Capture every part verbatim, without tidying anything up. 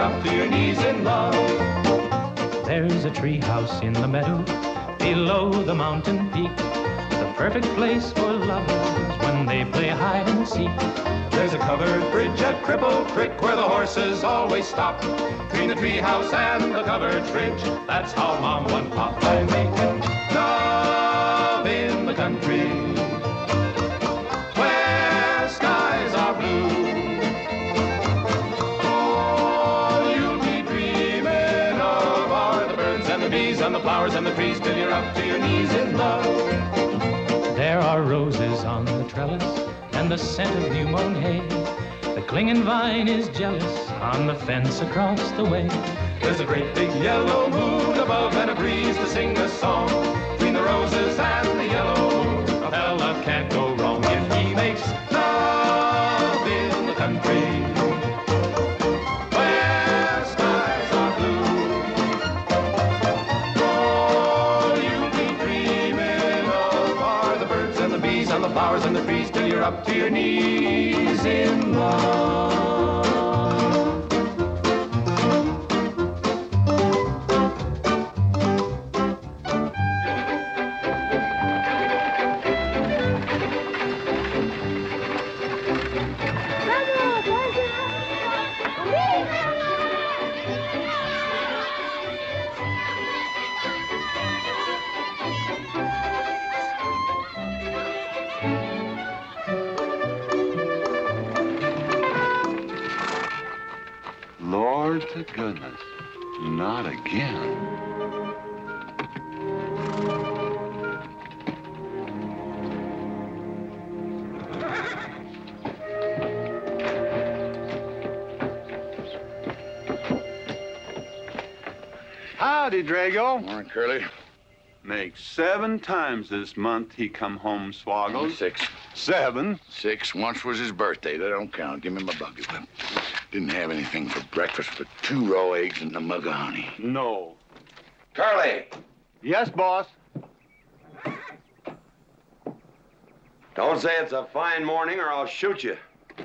up to your knees in love. There's a tree house in the meadow below the mountain peak, the perfect place for lovers when they play hide and seek. There's a covered bridge at Cripple Creek where the horses always stop. Between the tree house and the covered bridge, that's how Mom and Pop are making love in the country where skies are blue. All you'll be dreaming of are the birds and the bees and the flowers and the trees till you're up to your knees in love. There are roses on the trellis and the scent of new mown hay. The clinging vine is jealous on the fence across the way. There's a great big yellow moon above and a breeze to sing a song. Between the roses and the yellow moon, a fella can't go wrong if he makes love in the country where skies are blue. All you'll be dreaming of are the birds and the bees and the flowers and the trees till you're up to your knees in love. Lord to goodness, not again. Howdy, Drago. Morning, Curly. Makes seven times this month he come home swoggles. Six. Seven? Six. Once was his birthday. That don't count. Give me my bucket whip. Didn't have anything for breakfast but two raw eggs and a mug of honey. No. Curly! Yes, boss. Don't say it's a fine morning or I'll shoot you.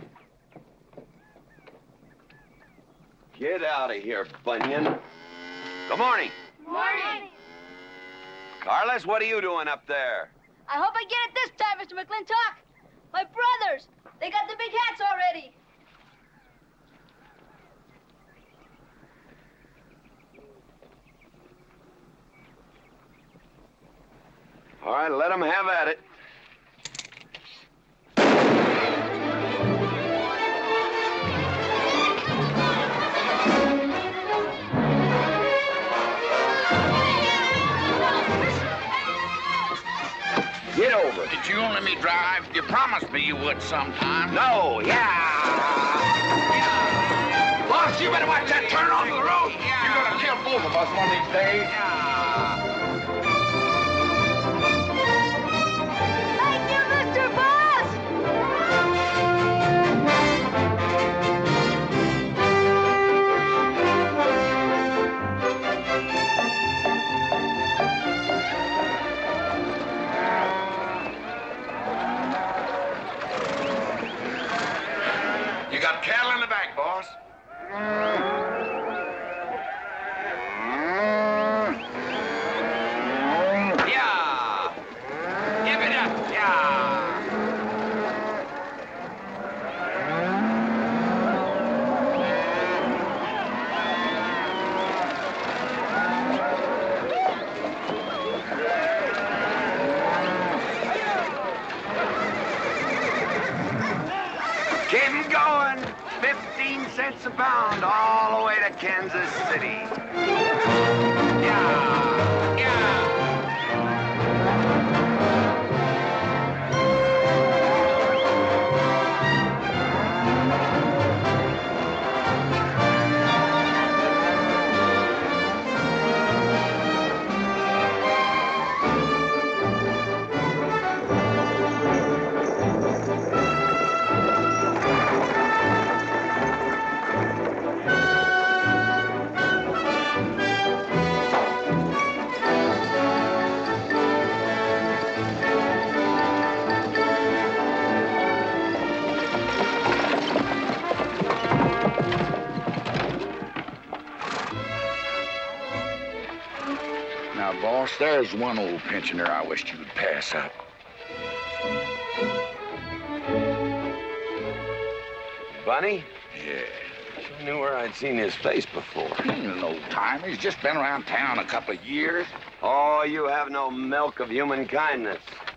Get out of here, Bunyan. Good morning. Morning. Carlos, what are you doing up there? I hope I get it this time, Mister McLintock. My brothers, they got the big hats already. All right, let them have at it. Get over it. Did you let me drive? You promised me you would sometime. No, yeah. Yeah. Boss, you better watch that turn onto the road. Yeah. You're gonna kill both of us one of these days. Yeah. Thank you, Mister Boss. You got cattle in the back, boss. Yeah. Give it up, yeah. Keep 'em going. Fifteen cents a pound all the way to Kansas City. Yeah, yeah. There's one old pensioner I wished you'd pass up. Bunny? Yeah. I knew where I'd seen his face before. He's an old timer. He's just been around town a couple of years. Oh, you have no milk of human kindness.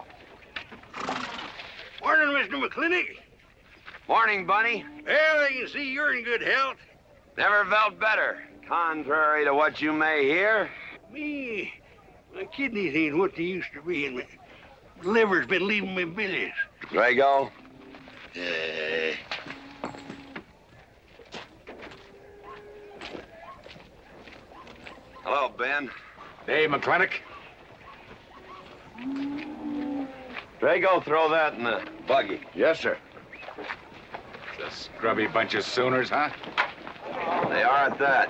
Morning, Mister McLintock. Morning, Bunny. Well, I can see you're in good health. Never felt better. Contrary to what you may hear. Me, my kidneys ain't what they used to be, and my liver's been leaving me bilious. Drago? Yeah. Hello, Ben. Hey, McLintock. Drago, throw that in the buggy. Yes, sir. It's a scrubby bunch of Sooners, huh? They are at that.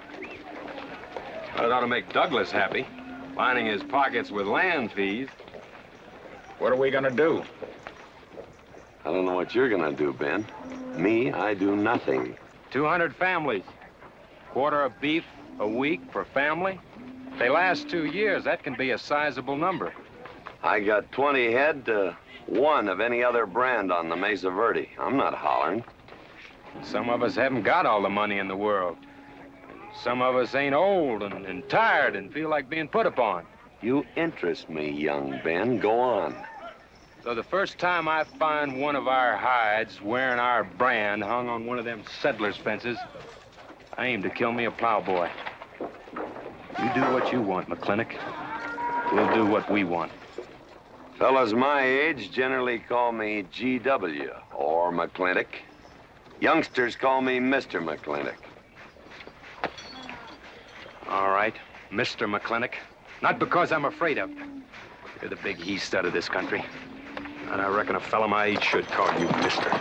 That ought to make Douglas happy, lining his pockets with land fees. What are we gonna do? I don't know what you're gonna do, Ben. Me, I do nothing. two hundred families. Quarter of beef a week per family. If they last two years, that can be a sizable number. I got twenty head to one of any other brand on the Mesa Verde. I'm not hollering. Some of us haven't got all the money in the world. Some of us ain't old and, and tired and feel like being put upon. You interest me, young Ben. Go on. So the first time I find one of our hides wearing our brand hung on one of them settlers' fences, I aim to kill me a plowboy. You do what you want, McLintock. We'll do what we want. Fellas my age generally call me G W or McLintock. Youngsters call me Mister McLintock. All right, Mister McLintock. Not because I'm afraid of you. You're the big he-stud of this country. And I reckon a fella my age should call you Mister.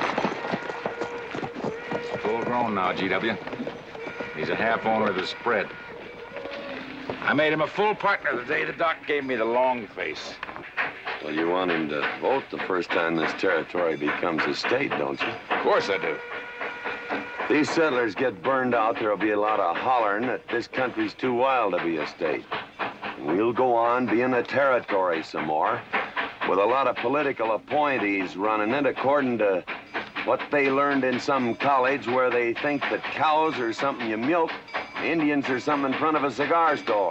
Full grown now, G W. He's a half owner of the spread. I made him a full partner the day the doc gave me the long face. Well, you want him to vote the first time this territory becomes a state, don't you? Of course I do. These settlers get burned out, there'll be a lot of hollering that this country's too wild to be a state. We'll go on being a territory some more, with a lot of political appointees running it according to what they learned in some college where they think that cows are something you milk, Indians are something in front of a cigar store.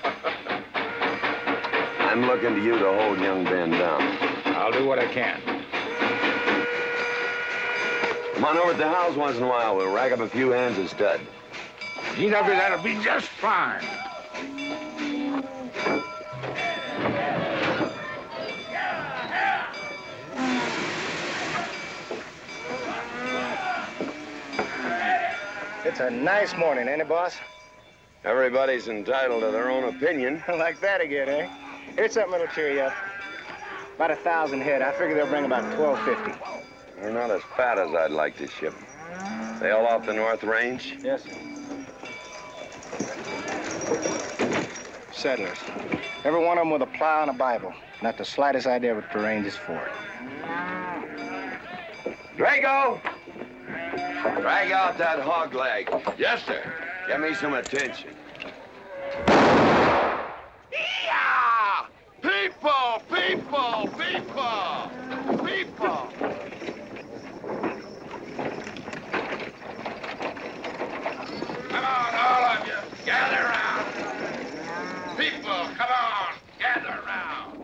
I'm looking to you to hold young Ben down. I'll do what I can. Come on over to the house once in a while. We'll rack up a few hands of stud. G W, that'll be just fine. It's a nice morning, ain't it, boss? Everybody's entitled to their own opinion. Like that again, eh? Here's something that'll cheer you up. About a thousand head. I figure they'll bring about twelve fifty. They're not as fat as I'd like to ship. They all off the North Range? Yes, sir. Settlers. Every one of them with a plow and a Bible. Not the slightest idea what the range is for. Drago! Drag out that hog leg. Yes, sir. Give me some attention. Yeah! People, people, people, people. Come on, all of you, gather around. People, come on, gather around.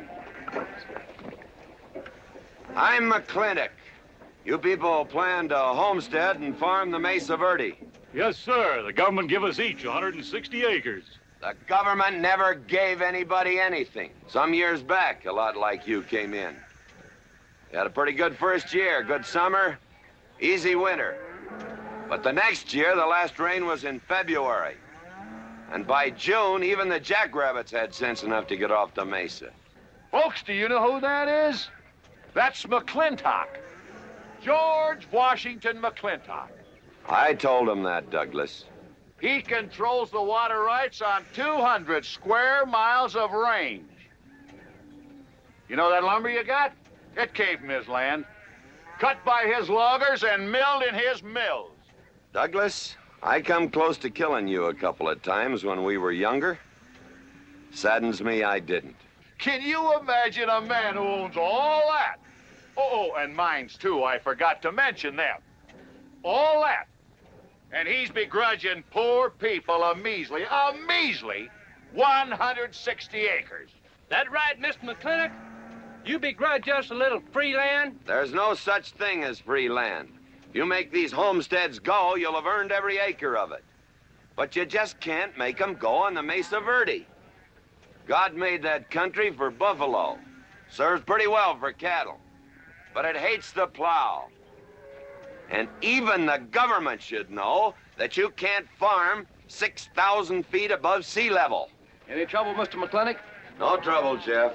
I'm McLintock. You people plan to homestead and farm the Mesa Verde. Yes, sir. The government give us each one hundred sixty acres. The government never gave anybody anything. Some years back, a lot like you came in. You had a pretty good first year, good summer, easy winter. But the next year, the last rain was in February. And by June, even the jackrabbits had sense enough to get off the mesa. Folks, do you know who that is? That's McLintock. George Washington McLintock. I told him that, Douglas. He controls the water rights on two hundred square miles of range. You know that lumber you got? It came from his land. Cut by his loggers and milled in his mills. Douglas, I come close to killing you a couple of times when we were younger. Saddens me I didn't. Can you imagine a man who owns all that? Oh, oh, and mines, too. I forgot to mention them. All that. And he's begrudging poor people a measly, a measly one hundred sixty acres. That right, Mister McLintock? You begrudge us a little free land? There's no such thing as free land. If you make these homesteads go, you'll have earned every acre of it. But you just can't make them go on the Mesa Verde. God made that country for buffalo. Serves pretty well for cattle. But it hates the plow. And even the government should know that you can't farm six thousand feet above sea level. Any trouble, Mister McLintock? No trouble, Jeff.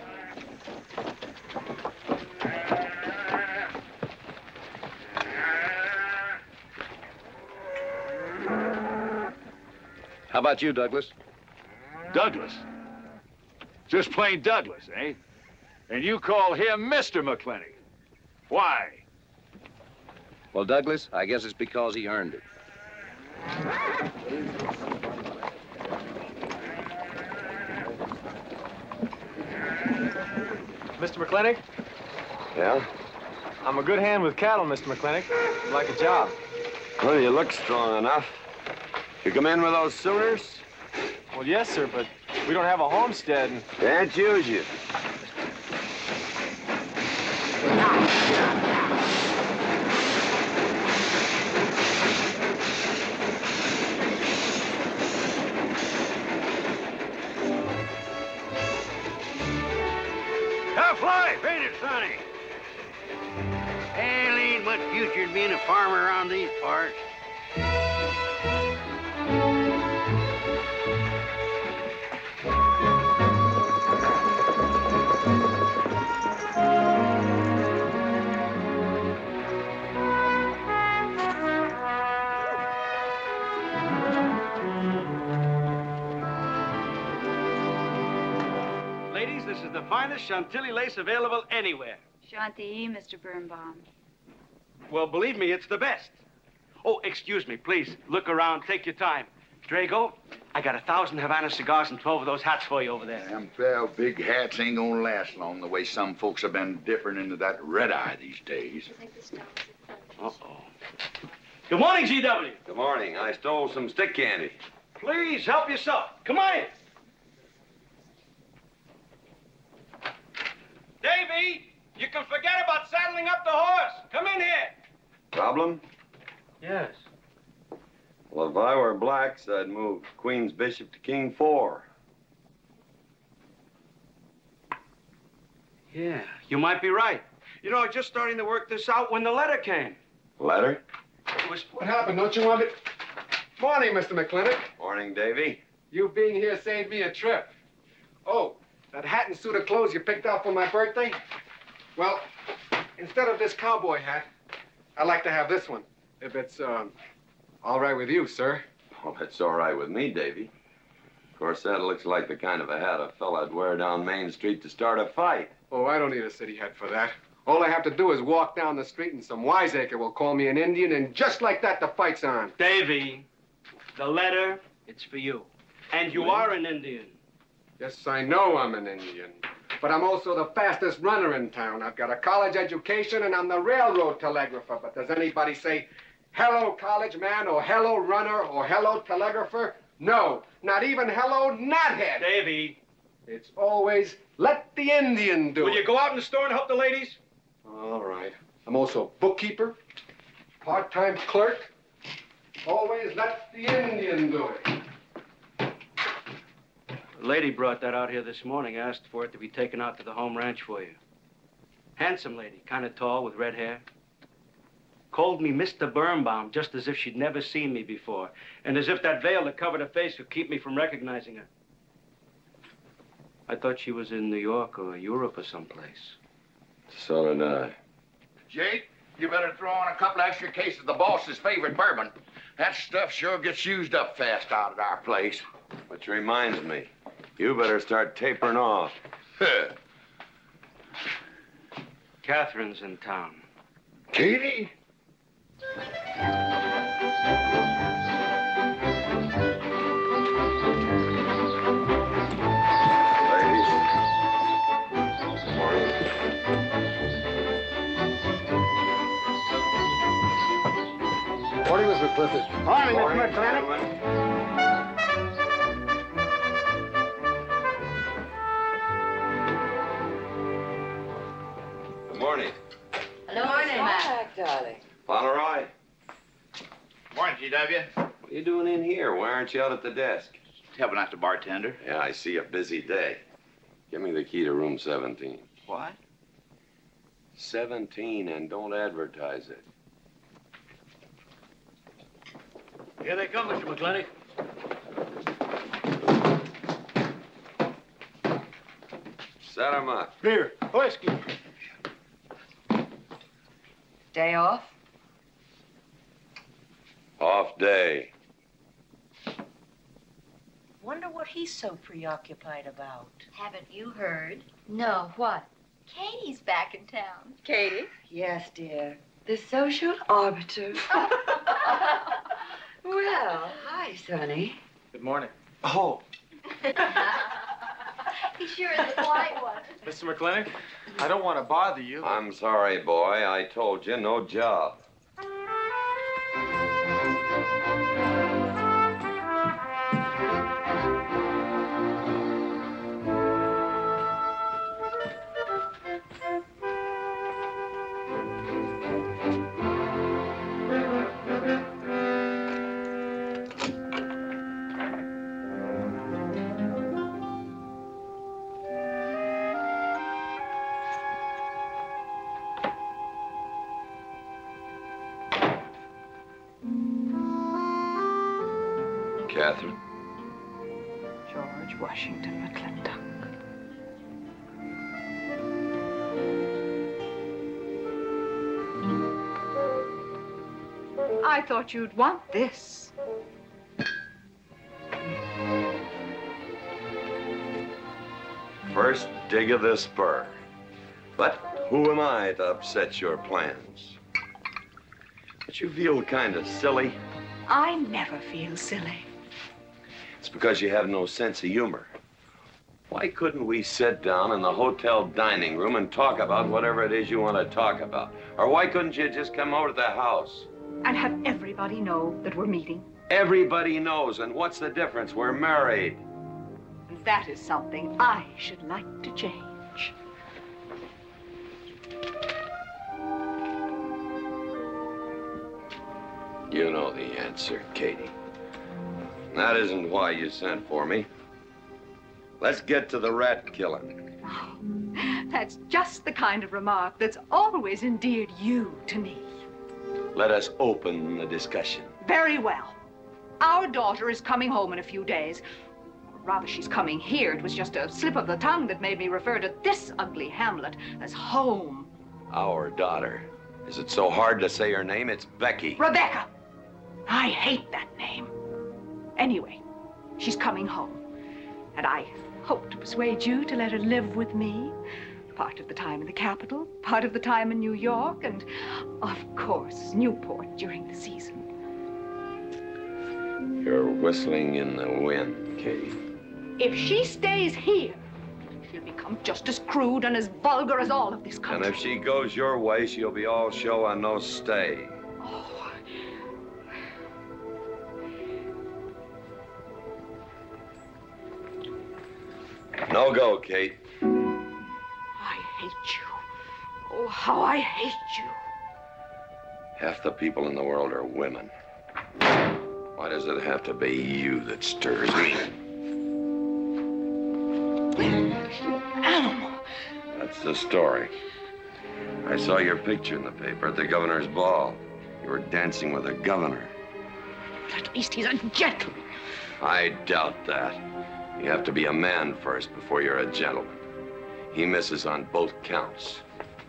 How about you, Douglas? Douglas? Just plain Douglas, eh? And you call him Mister McLintock. Why? Well, Douglas, I guess it's because he earned it. Mister McLintock? Yeah? I'm a good hand with cattle, Mister McLintock. I'd like a job. Well, you look strong enough. You come in with those Sooners? Well, yes, sir, but we don't have a homestead. And... Can't use you. Tough life, ain't it, Sonny? Hell, ain't much future in being a farmer around these parts. Ladies, this is the finest Chantilly lace available anywhere. Chantilly, Mister Birnbaum. Well, believe me, it's the best. Oh, excuse me, please. Look around. Take your time. Drago, I got a thousand Havana cigars and twelve of those hats for you over there. Them twelve big hats ain't gonna last long the way some folks have been dipping into that red eye these days. Uh-oh. Good morning, G W. Good morning. I stole some stick candy. Please, help yourself. Come on in. Davy, you can forget about saddling up the horse. Come in here. Problem? Yes. Well, if I were blacks, I'd move Queen's Bishop to King Four. Yeah, you might be right. You know, I was just starting to work this out when the letter came. Letter? It was... What happened? Don't you want it? Morning, Mister McLintock. Morning, Davy. You being here saved me a trip. Oh, that hat and suit of clothes you picked out for my birthday? Well, instead of this cowboy hat, I'd like to have this one. If it's, um, all right with you, sir. Oh, that's all right with me, Davy. Of course, that looks like the kind of a hat a fella'd wear down Main Street to start a fight. Oh, I don't need a city hat for that. All I have to do is walk down the street and some wiseacre will call me an Indian, and just like that, the fight's on. Davy, the letter, it's for you. And you are an Indian. Yes, I know I'm an Indian. But I'm also the fastest runner in town. I've got a college education, and I'm the railroad telegrapher. But does anybody say, hello, college man, or hello, runner, or hello, telegrapher? No, not even hello, knothead. Davy. It's always, let the Indian do it. Will you go out in the store and help the ladies? All right. I'm also bookkeeper, part-time clerk. Always let the Indian do it. The lady brought that out here this morning, asked for it to be taken out to the home ranch for you. Handsome lady, kind of tall with red hair. Called me Mister Birnbaum, just as if she'd never seen me before, and as if that veil that covered her face would keep me from recognizing her. I thought she was in New York or Europe or someplace. So did I. Jake, you better throw on a couple extra cases of the boss's favorite bourbon. That stuff sure gets used up fast out at our place. Which reminds me, you better start tapering off. Katherine's in town. Katie? Mister Clifford. Morning, Mister McLintock. Good morning. Hello, morning, Mac, darling. Pomeroy. Morning, G W. What are you doing in here? Why aren't you out at the desk? Helping out the bartender. Yeah, I see a busy day. Give me the key to room seventeen. What? seventeen, and don't advertise it. Here they come, Mister McLintock. Set 'em up. Beer, whiskey. Day off? Off day. Wonder what he's so preoccupied about. Haven't you heard? No, what? Katie's back in town. Katie? Yes, dear. The social arbiter. Well, hi, Sonny. Good morning. Oh. He sure is a polite one. Mister McLintock, I don't want to bother you. I'm sorry, boy. I told you, no job. Katherine? George Washington McLintock. I thought you'd want this. First dig of the spur. But who am I to upset your plans? But you feel kind of silly. I never feel silly. It's because you have no sense of humor. Why couldn't we sit down in the hotel dining room and talk about whatever it is you want to talk about? Or why couldn't you just come over to the house? And have everybody know that we're meeting. Everybody knows, and what's the difference? We're married. That is something I should like to change. You know the answer, Katie. That isn't why you sent for me. Let's get to the rat killing. Oh, that's just the kind of remark that's always endeared you to me. Let us open the discussion. Very well. Our daughter is coming home in a few days. Or rather, she's coming here. It was just a slip of the tongue that made me refer to this ugly hamlet as home. Our daughter. Is it so hard to say her name? It's Becky. Rebecca. I hate that name. Anyway, she's coming home. And I hope to persuade you to let her live with me. Part of the time in the capital, part of the time in New York, and, of course, Newport during the season. You're whistling in the wind, Katie. If she stays here, she'll become just as crude and as vulgar as all of this country. And if she goes your way, she'll be all show and no stay. Oh. No go, Kate. I hate you. Oh, how I hate you. Half the people in the world are women. Why does it have to be you that stirs me? Animal. That's the story. I saw your picture in the paper at the governor's ball. You were dancing with the governor. But at least he's a gentleman. I doubt that. You have to be a man first before you're a gentleman. He misses on both counts.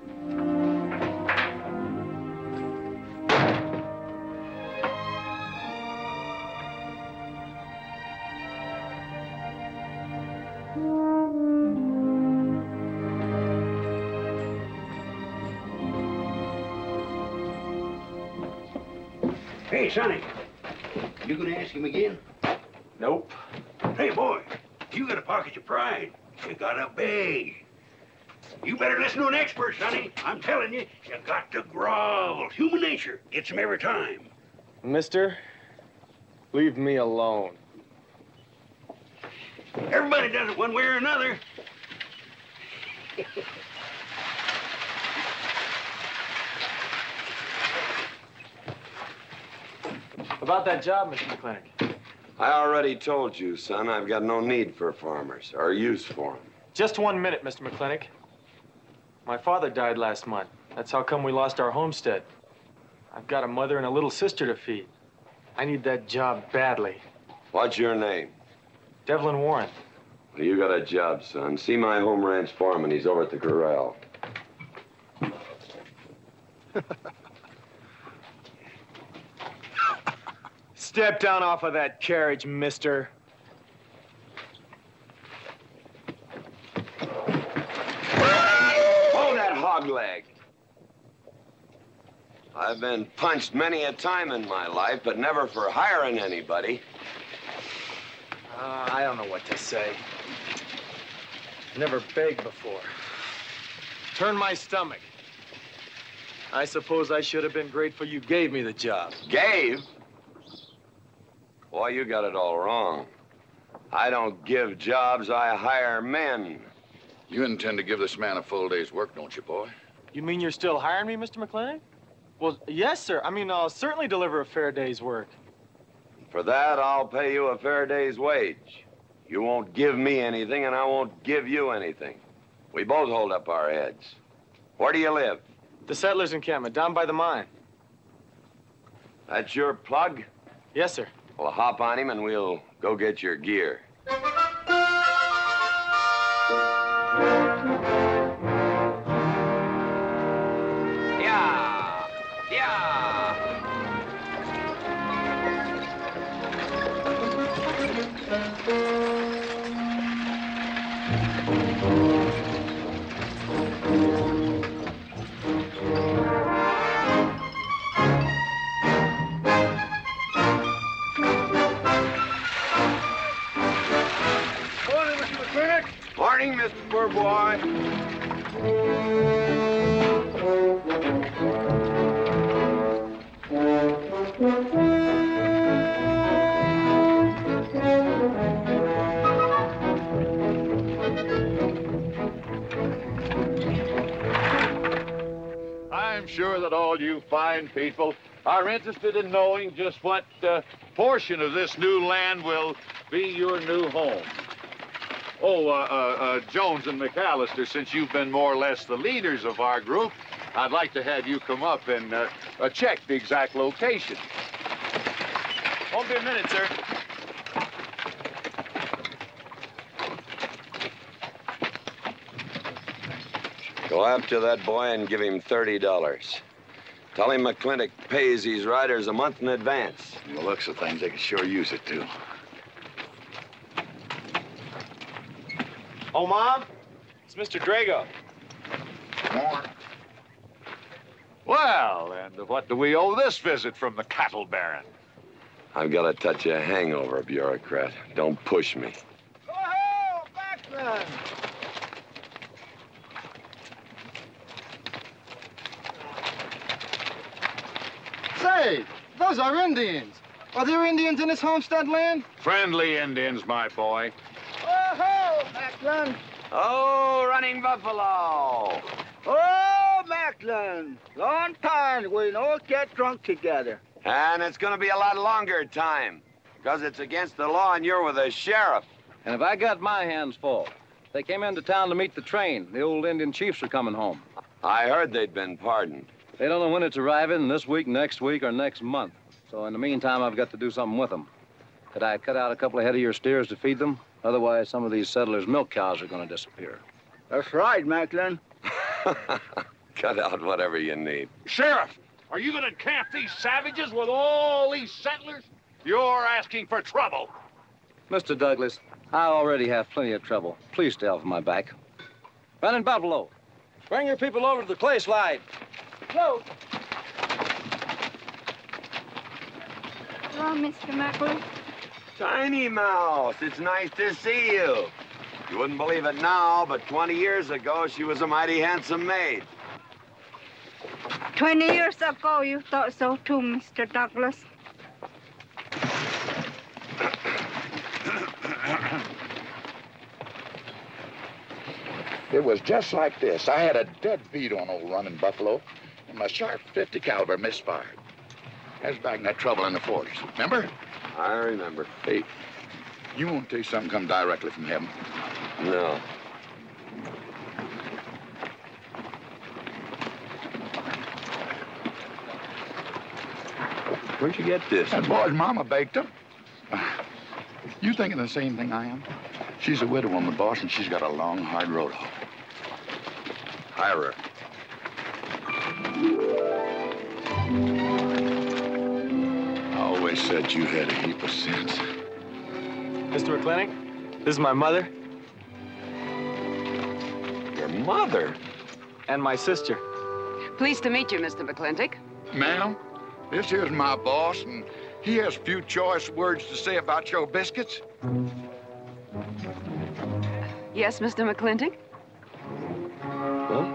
Hey, Sonny, you gonna ask him again? Nope. Hey, boy, you gotta pocket your pride. You gotta beg. You better listen to an expert, Sonny. I'm telling you, you got to grovel. Human nature gets him every time. Mister, leave me alone. Everybody does it one way or another. About that job, Mister McLintock. I already told you, son, I've got no need for farmers or use for them. Just one minute, Mister McLintock. My father died last month. That's how come we lost our homestead. I've got a mother and a little sister to feed. I need that job badly. What's your name? Devlin Warren. Well, you got a job, son. See my home ranch foreman. He's over at the corral. Step down off of that carriage, mister. Hold that hog leg. I've been punched many a time in my life, but never for hiring anybody. Uh, I don't know what to say. Never begged before. Turn my stomach. I suppose I should have been grateful you gave me the job. Gave? Boy, you got it all wrong. I don't give jobs, I hire men. You intend to give this man a full day's work, don't you, boy? You mean you're still hiring me, Mister McLintock? Well, yes, sir. I mean, I'll certainly deliver a fair day's work. For that, I'll pay you a fair day's wage. You won't give me anything, and I won't give you anything. We both hold up our heads. Where do you live? The settlers' encampment, down by the mine. That's your plug? Yes, sir. Well, hop on him, and we'll go get your gear. Yeah! Yeah! Morning, Mister Poor Boy. I'm sure that all you fine people are interested in knowing just what uh, portion of this new land will be your new home. Oh, uh, uh, uh, Jones and McAllister, since you've been more or less the leaders of our group, I'd like to have you come up and uh, uh, check the exact location. Won't be a minute, sir. Go after that boy and give him thirty dollars. Tell him McLintock pays these riders a month in advance. From the looks of things, they could sure use it, too. Oh, Mom? It's Mister Drago. More. Well, and what do we owe this visit from the cattle baron? I've got a touch of hangover, bureaucrat. Don't push me. Oh, Batman! Say, those are Indians. Are there Indians in this homestead land? Friendly Indians, my boy. Oh-ho, McLaglen. Oh, running buffalo. Oh, McLaglen. Long time we don't get drunk together. And it's going to be a lot longer time, because it's against the law and you're with the sheriff. And if I got my hands full, they came into town to meet the train. The old Indian chiefs are coming home. I heard they'd been pardoned. They don't know when it's arriving, this week, next week, or next month. So in the meantime, I've got to do something with them. Could I cut out a couple of head of your steers to feed them? Otherwise, some of these settlers' milk cows are going to disappear. That's right, McLaglen. Cut out whatever you need. Sheriff, are you going to camp these savages with all these settlers? You're asking for trouble. Mister Douglas, I already have plenty of trouble. Please stay off my back. Running Buffalo, bring your people over to the clay slide. Go. Hello, Mister McLaglen. Tiny Mouse, it's nice to see you. You wouldn't believe it now, but twenty years ago, she was a mighty handsome maid. Twenty years ago, you thought so too, Mister Douglas. It was just like this. I had a dead beat on old running buffalo, and my sharp fifty caliber misfired. That was back in that trouble in the forties. Remember? I remember. Hey, you want to tell you something come directly from heaven? No. Where'd you get this? That boy's mama baked them. You thinking the same thing I am? She's a widow woman, boss, and she's got a long, hard road home. Hire her. I always said you had a heap of sense. Mister McLintock, this is my mother. Your mother? And my sister. Pleased to meet you, Mister McLintock. Ma'am, this here's my boss, and he has few choice words to say about your biscuits. Yes, Mister McLintock? Huh?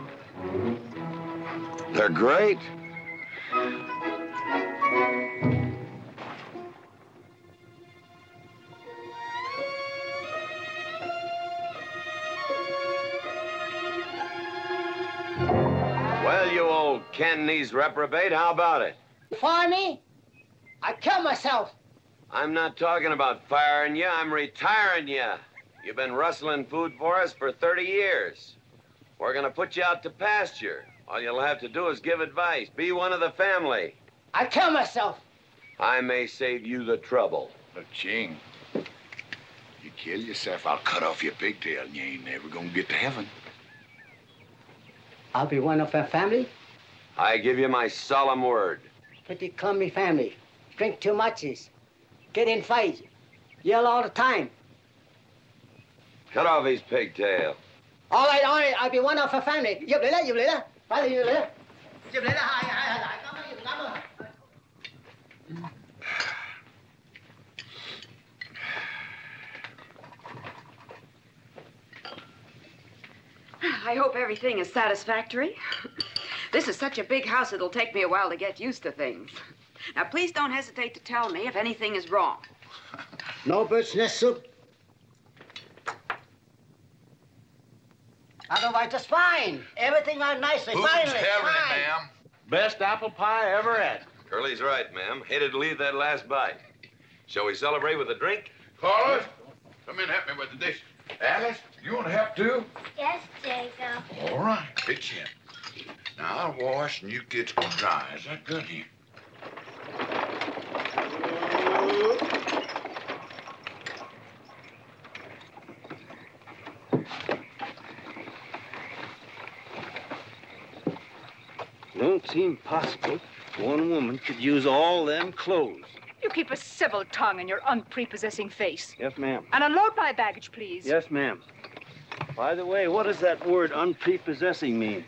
They're great. Well, you old Cantonese reprobate, how about it? Fire me? I kill myself. I'm not talking about firing you, I'm retiring you. You've been rustling food for us for thirty years. We're gonna put you out to pasture. All you'll have to do is give advice. Be one of the family. I kill myself. I may save you the trouble. But, Ching, you kill yourself, I'll cut off your pigtail and you ain't never gonna get to heaven. I'll be one of our family. I give you my solemn word. Pretty clumsy family. Drink too much, get in fights, yell all the time. Cut off his pigtail. All right, all right, I'll be one of our family. Giúp lấy đó, giúp lấy đó. Phải là giúp lấy đó. Giúp lấy đó, hai, hai, hai, hai. Cảm ơn, cảm ơn. I hope everything is satisfactory. This is such a big house, it'll take me a while to get used to things. Now, please don't hesitate to tell me if anything is wrong. No bird's nest soup. Otherwise, just fine. Everything went nicely, Who's finally. having it, fine. ma'am? Best apple pie I ever had. Curly's right, ma'am. Hated to leave that last bite. Shall we celebrate with a drink? Carlos, come in and help me with the dish. Alice, you want to help too? Yes, Jacob. All right, pitch in. Now, I'll wash and you kids can dry. Is that good here? Don't seem possible one woman could use all them clothes. You keep a civil tongue in your unprepossessing face. Yes, ma'am. And unload my baggage, please. Yes, ma'am. By the way, what does that word unprepossessing mean?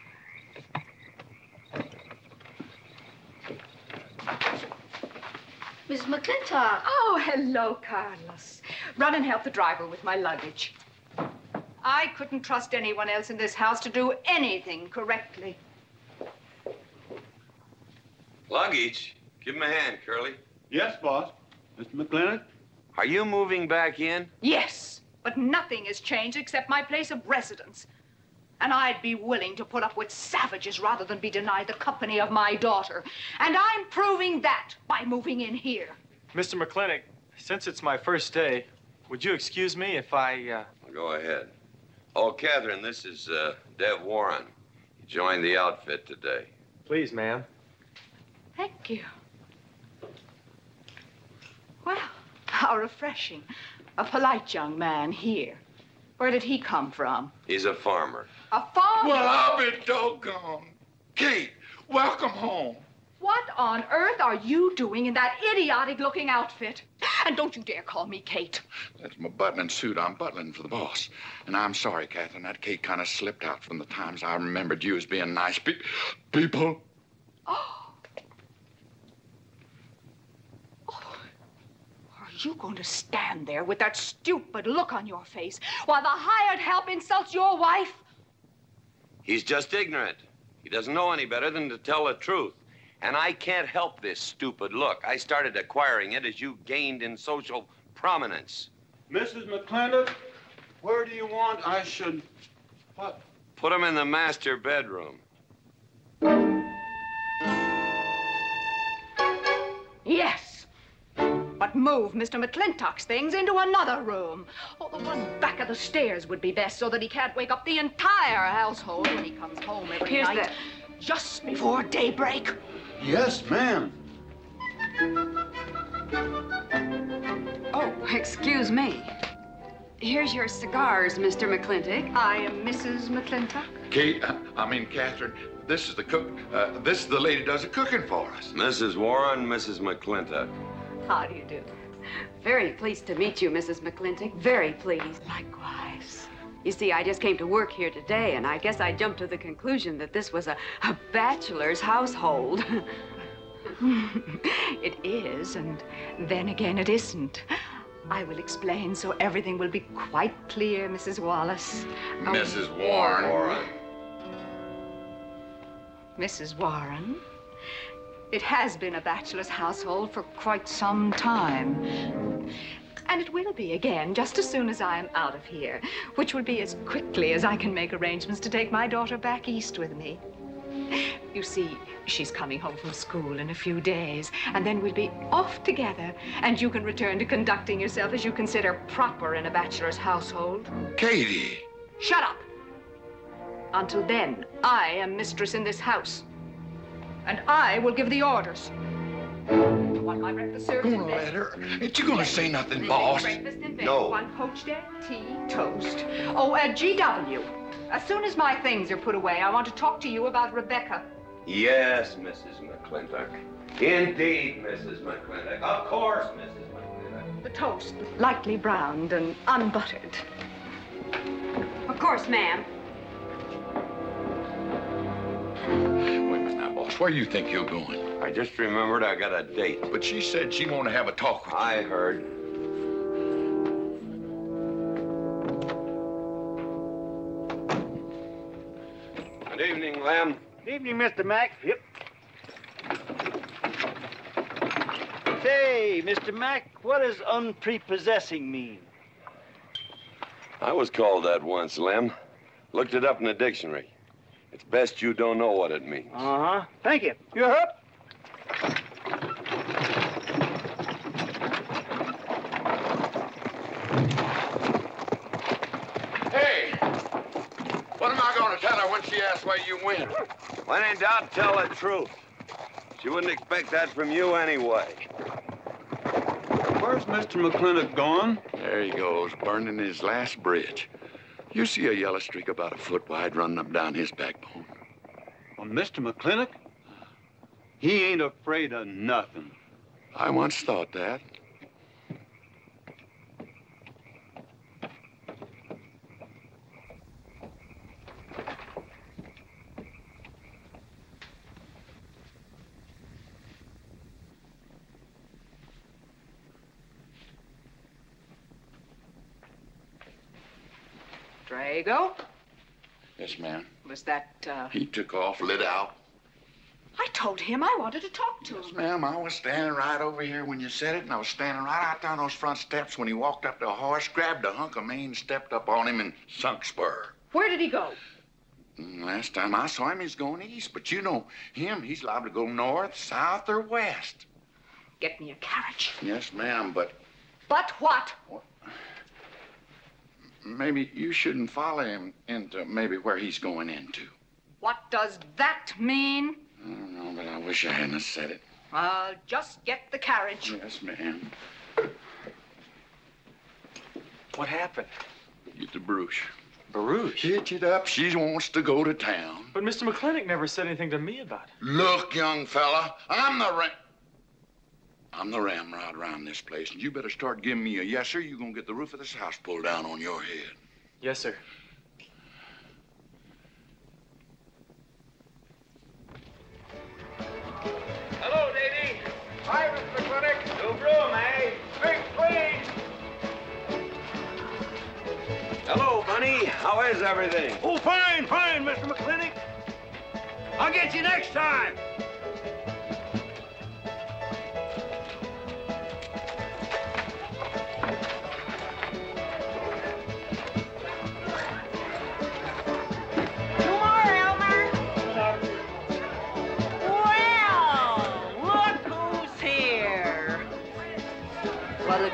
Miss McLintock. Oh, hello, Carlos. Run and help the driver with my luggage. I couldn't trust anyone else in this house to do anything correctly. Luggage? Give him a hand, Curly. Yes, boss. Mister McLintock? Are you moving back in? Yes, but nothing has changed except my place of residence. And I'd be willing to put up with savages rather than be denied the company of my daughter. And I'm proving that by moving in here. Mister McLintock, since it's my first day, would you excuse me if I, uh... Go ahead. Oh, Katherine, this is, uh, Dev Warren. He joined the outfit today. Please, ma'am. Thank you. Well, how refreshing. A polite young man here. Where did he come from? He's a farmer. A farmer? Well, I'll be doggone. Kate, welcome home. What on earth are you doing in that idiotic-looking outfit? And don't you dare call me Kate. That's my butling suit. I'm butling for the boss. And I'm sorry, Katherine, that Kate kind of slipped out from the times I remembered you as being nice pe people. Oh. Are you going to stand there with that stupid look on your face while the hired help insults your wife? He's just ignorant. He doesn't know any better than to tell the truth. And I can't help this stupid look. I started acquiring it as you gained in social prominence. Missus McLintock? Where do you want I should... What? Put him in the master bedroom. Yes. But move Mister McLintock's things into another room. Oh, the one back of the stairs would be best so that he can't wake up the entire household when he comes home every Here's night. the... Just before daybreak. Yes, ma'am. Oh, excuse me. Here's your cigars, Mister McLintock. I am Missus McLintock. Kate, uh, I mean, Catherine, this is the cook. Uh, this is the lady does the cooking for us. Missus Warren, Missus McLintock. How do you do? Very pleased to meet you, Missus McLintock. Very pleased. Likewise. You see, I just came to work here today, and I guess I jumped to the conclusion that this was a, a bachelor's household. It is, and then again it isn't. I will explain so everything will be quite clear, Missus Wallace. Missus Warren. Warren. Missus Warren, it has been a bachelor's household for quite some time. And it will be again just as soon as I am out of here, which will be as quickly as I can make arrangements to take my daughter back east with me. You see, she's coming home from school in a few days, and then we'll be off together, and you can return to conducting yourself as you consider proper in a bachelor's household. Katie! Shut up! Until then, I am mistress in this house, and I will give the orders. I want my breakfast served in Gonna bed. let her. Ain't you gonna say nothing, boss? Breakfast in bed. No. One poached egg, tea, toast. Oh, uh, G W. As soon as my things are put away, I want to talk to you about Rebecca. Yes, Missus McLintock. Indeed, Missus McLintock. Of course, Missus McLintock. The toast, lightly browned and unbuttered. Of course, ma'am. Wait a minute now, boss. Where do you think you're going? I just remembered I got a date. But she said she wanted to have a talk with you. I heard. Good evening, Lem. Good evening, Mister Mack. Yep. Say, Mister Mack, what does unprepossessing mean? I was called that once, Lem. Looked it up in the dictionary. It's best you don't know what it means. Uh-huh. Thank you. You're up. Hey! What am I gonna tell her when she asks where you went? When in doubt, tell the truth. She wouldn't expect that from you anyway. Where's Mister McLintock going? There he goes, burning his last bridge. You see a yellow streak about a foot wide running up down his backbone. Well, Mister McLintock? He ain't afraid of nothing. I once thought that. Drago? Yes, ma'am. Was that, uh... He took off, lit out. I told him I wanted to talk to him. Yes, ma'am. I was standing right over here when you said it, and I was standing right out there on those front steps when he walked up to a horse, grabbed a hunk of mane, stepped up on him, and sunk spur. Where did he go? Last time I saw him, he's going east. But you know him, he's liable to go north, south, or west. Get me a carriage. Yes, ma'am, but... But what? Maybe you shouldn't follow him into maybe where he's going into. What does that mean? I don't know, but I wish I hadn't said it. I'll just get the carriage. Yes, ma'am. What happened? Get the Bruce. Baruch? Hitch it up. She wants to go to town. But Mister McLintock never said anything to me about it. Look, young fella, I'm the ram... I'm the ramrod around this place, and you better start giving me a yes, sir. You're gonna get the roof of this house pulled down on your head. Yes, sir. Hello, Davy. Hi, Mister McLintock. New broom, eh? Big clean. Hello, Bunny. How is everything? Oh, fine, fine, Mister McLintock. I'll get you next time.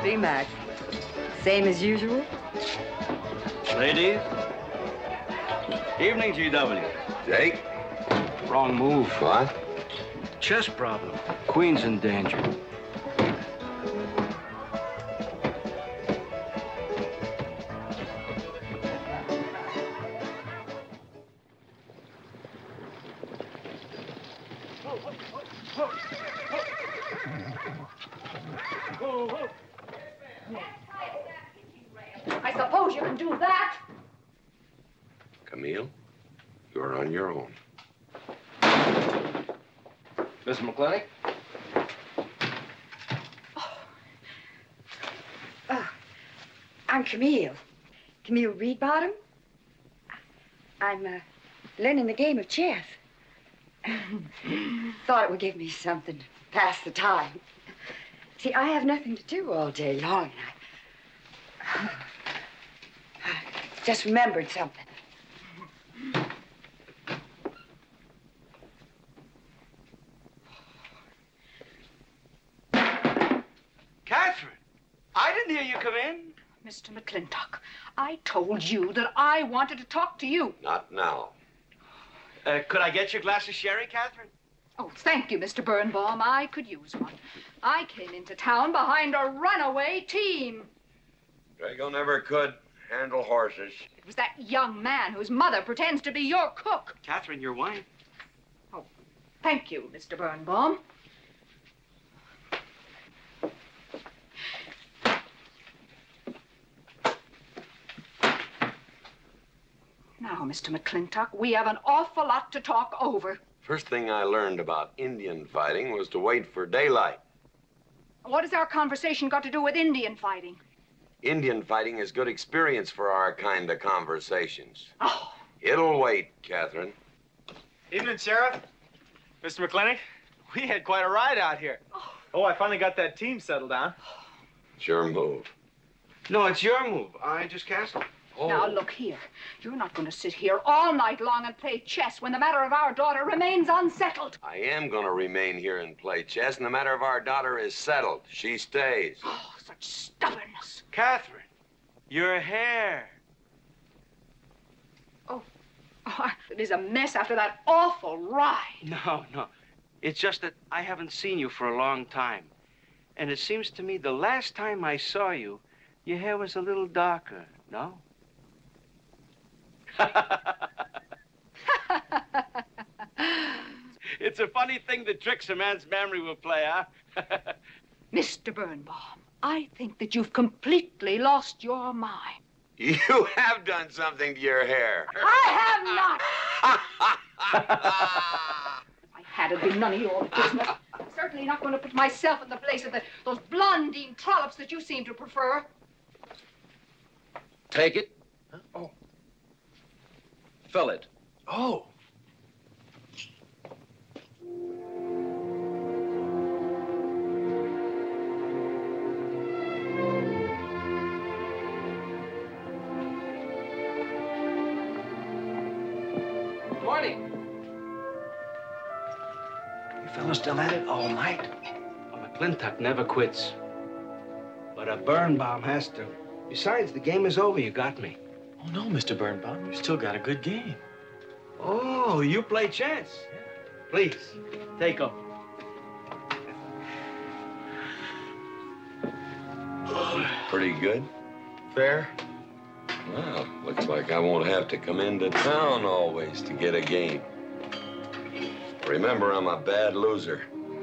be, Mac? Same as usual? Ladies. Evening, G W. Jake? Wrong move. What? Chess problem. Queen's in danger. I suppose you can do that. Camille, you're on your own. Miss McLintock? Oh, I'm Camille. Camille Reedbottom. I'm uh, learning the game of chess. Thought it would give me something to pass the time. See, I have nothing to do all day long, and I, I just remembered something. Katherine, I didn't hear you come in. Mister McLintock, I told you that I wanted to talk to you. Not now. Uh, could I get you a glass of sherry, Katherine? Oh, thank you, Mister Birnbaum. I could use one. I came into town behind a runaway team. Drago never could handle horses. It was that young man whose mother pretends to be your cook. Katherine, your wine. Oh, thank you, Mister Birnbaum. Now, Mister McLintock, we have an awful lot to talk over. First thing I learned about Indian fighting was to wait for daylight. What has our conversation got to do with Indian fighting? Indian fighting is good experience for our kind of conversations. Oh. It'll wait, Katherine. Evening, Sheriff. Mister McLintock, we had quite a ride out here. Oh, oh I finally got that team settled down. It's your move. No, it's your move. I just canceled. Oh. Now, look here. You're not going to sit here all night long and play chess when the matter of our daughter remains unsettled. I am going to remain here and play chess, and the matter of our daughter is settled. She stays. Oh, such stubbornness. Katherine, your hair. Oh, oh, it is a mess after that awful ride. No, no. It's just that I haven't seen you for a long time. And it seems to me the last time I saw you, your hair was a little darker, no? It's a funny thing that tricks a man's memory will play, huh? Mister Birnbaum, I think that you've completely lost your mind. You have done something to your hair. I have not. If I had, it'd be none of your business. I'm certainly not going to put myself in the place of the, those blondine trollops that you seem to prefer. Take it. Huh? Oh. Fill it. Oh. Morning. You fellas still at it all night? A McLintock never quits. But a Birnbaum has to. Besides, the game is over. You got me. Oh, no, Mister Birnbaum. You still got a good game. Oh, you play chess? Please, take them. Pretty good. Fair. Well, looks like I won't have to come into town always to get a game. Remember, I'm a bad loser.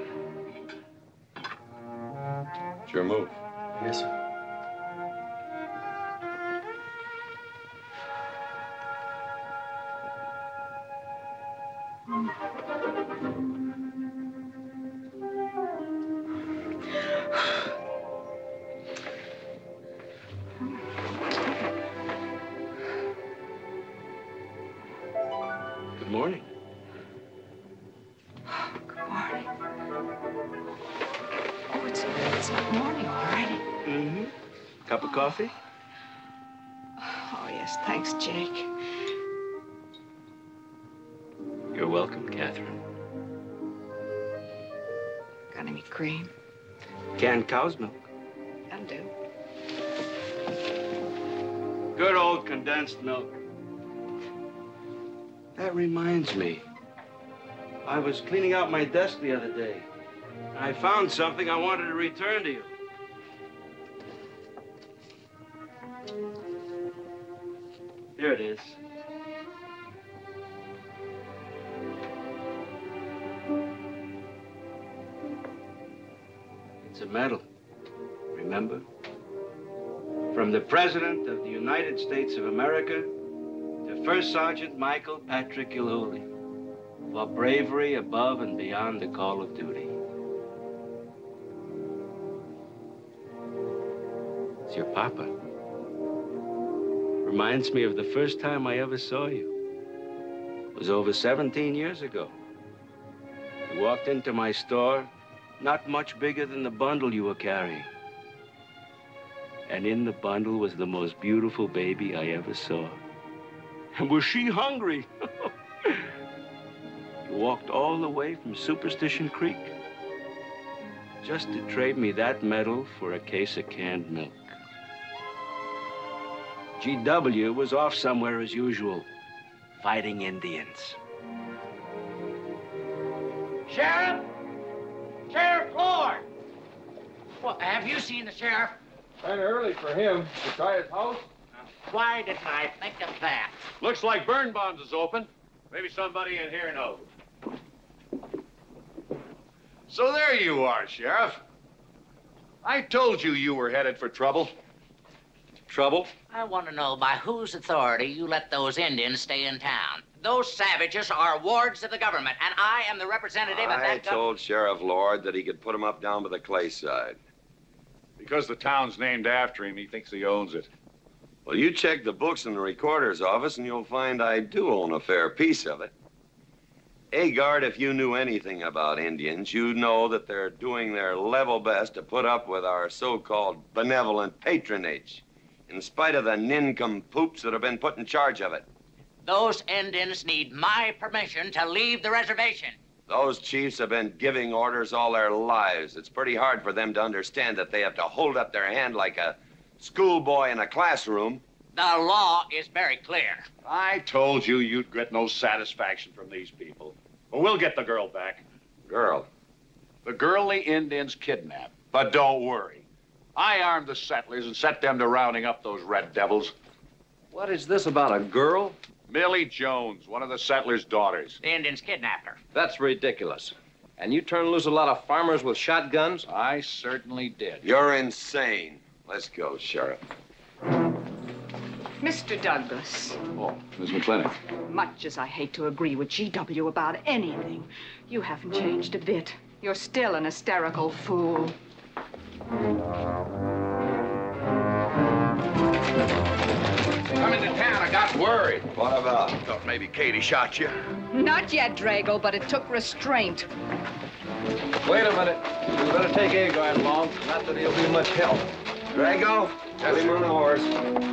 It's your move. Yes, sir. Good morning. Good morning. Oh, it's, it's morning already. Mm-hmm. Cup of coffee? Oh, yes, thanks, Jake. You're welcome, Katherine. Got any cream? Canned cow's milk. A Mountain Dew. Good old condensed milk. That reminds me. I was cleaning out my desk the other day. I found something I wanted to return to you. Here it is. It's a medal, remember? From the President of the United States of America to First Sergeant Michael Patrick Gilhooly for bravery above and beyond the call of duty. It's your papa. Reminds me of the first time I ever saw you. It was over seventeen years ago. You walked into my store, not much bigger than the bundle you were carrying. And in the bundle was the most beautiful baby I ever saw. And was she hungry? You walked all the way from Superstition Creek just to trade me that medal for a case of canned milk. G W was off somewhere as usual, fighting Indians. Sheriff! Sheriff Lord! Well, have you seen the sheriff? Kind of early for him. To try his house? Why didn't I think of that? Looks like Birnbaum's is open. Maybe somebody in here knows. So there you are, Sheriff. I told you you were headed for trouble. Trouble? I want to know by whose authority you let those Indians stay in town. Those savages are wards of the government, and I am the representative of I that told Sheriff Lord that he could put him up down by the clay side. Because the town's named after him, he thinks he owns it. Well, you check the books in the recorder's office, and you'll find I do own a fair piece of it. Agard, if you knew anything about Indians, you'd know that they're doing their level best to put up with our so-called benevolent patronage, in spite of the nincompoops that have been put in charge of it. Those Indians need my permission to leave the reservation. Those chiefs have been giving orders all their lives. It's pretty hard for them to understand that they have to hold up their hand like a schoolboy in a classroom. The law is very clear. I told you you'd get no satisfaction from these people. Well, we'll get the girl back. Girl? The girl the Indians kidnapped. But don't worry. I armed the settlers and set them to rounding up those red devils. What is this about a girl? Millie Jones, one of the settlers' daughters. The Indians kidnapped her. That's ridiculous. And you turn loose a lot of farmers with shotguns? I certainly did. You're insane. Let's go, Sheriff. Mister Douglas, Oh, Miss McLintock. much as I hate to agree with G W about anything, you haven't changed a bit. You're still an hysterical fool. Come into town, I got worried. What about? Thought maybe Katie shot you. Not yet, Drago, but it took restraint. Wait a minute. You better take Agard along. Not that he'll be much help. Drago, put him on the horse.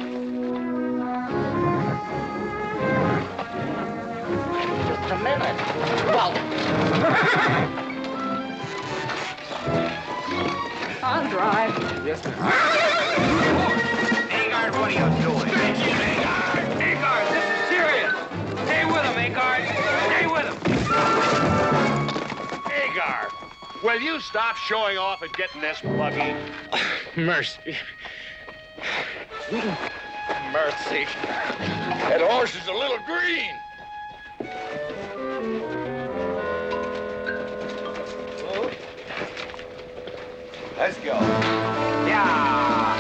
Just a minute. Well, I'll drive. Yes, sir. Agard, what are you doing? Agard! Agard, this is serious! Stay with him, Agard! Stay with him! Agard, will you stop showing off and getting this buggy? Mercy. Mercy. That horse is a little green. Let's go. yeah.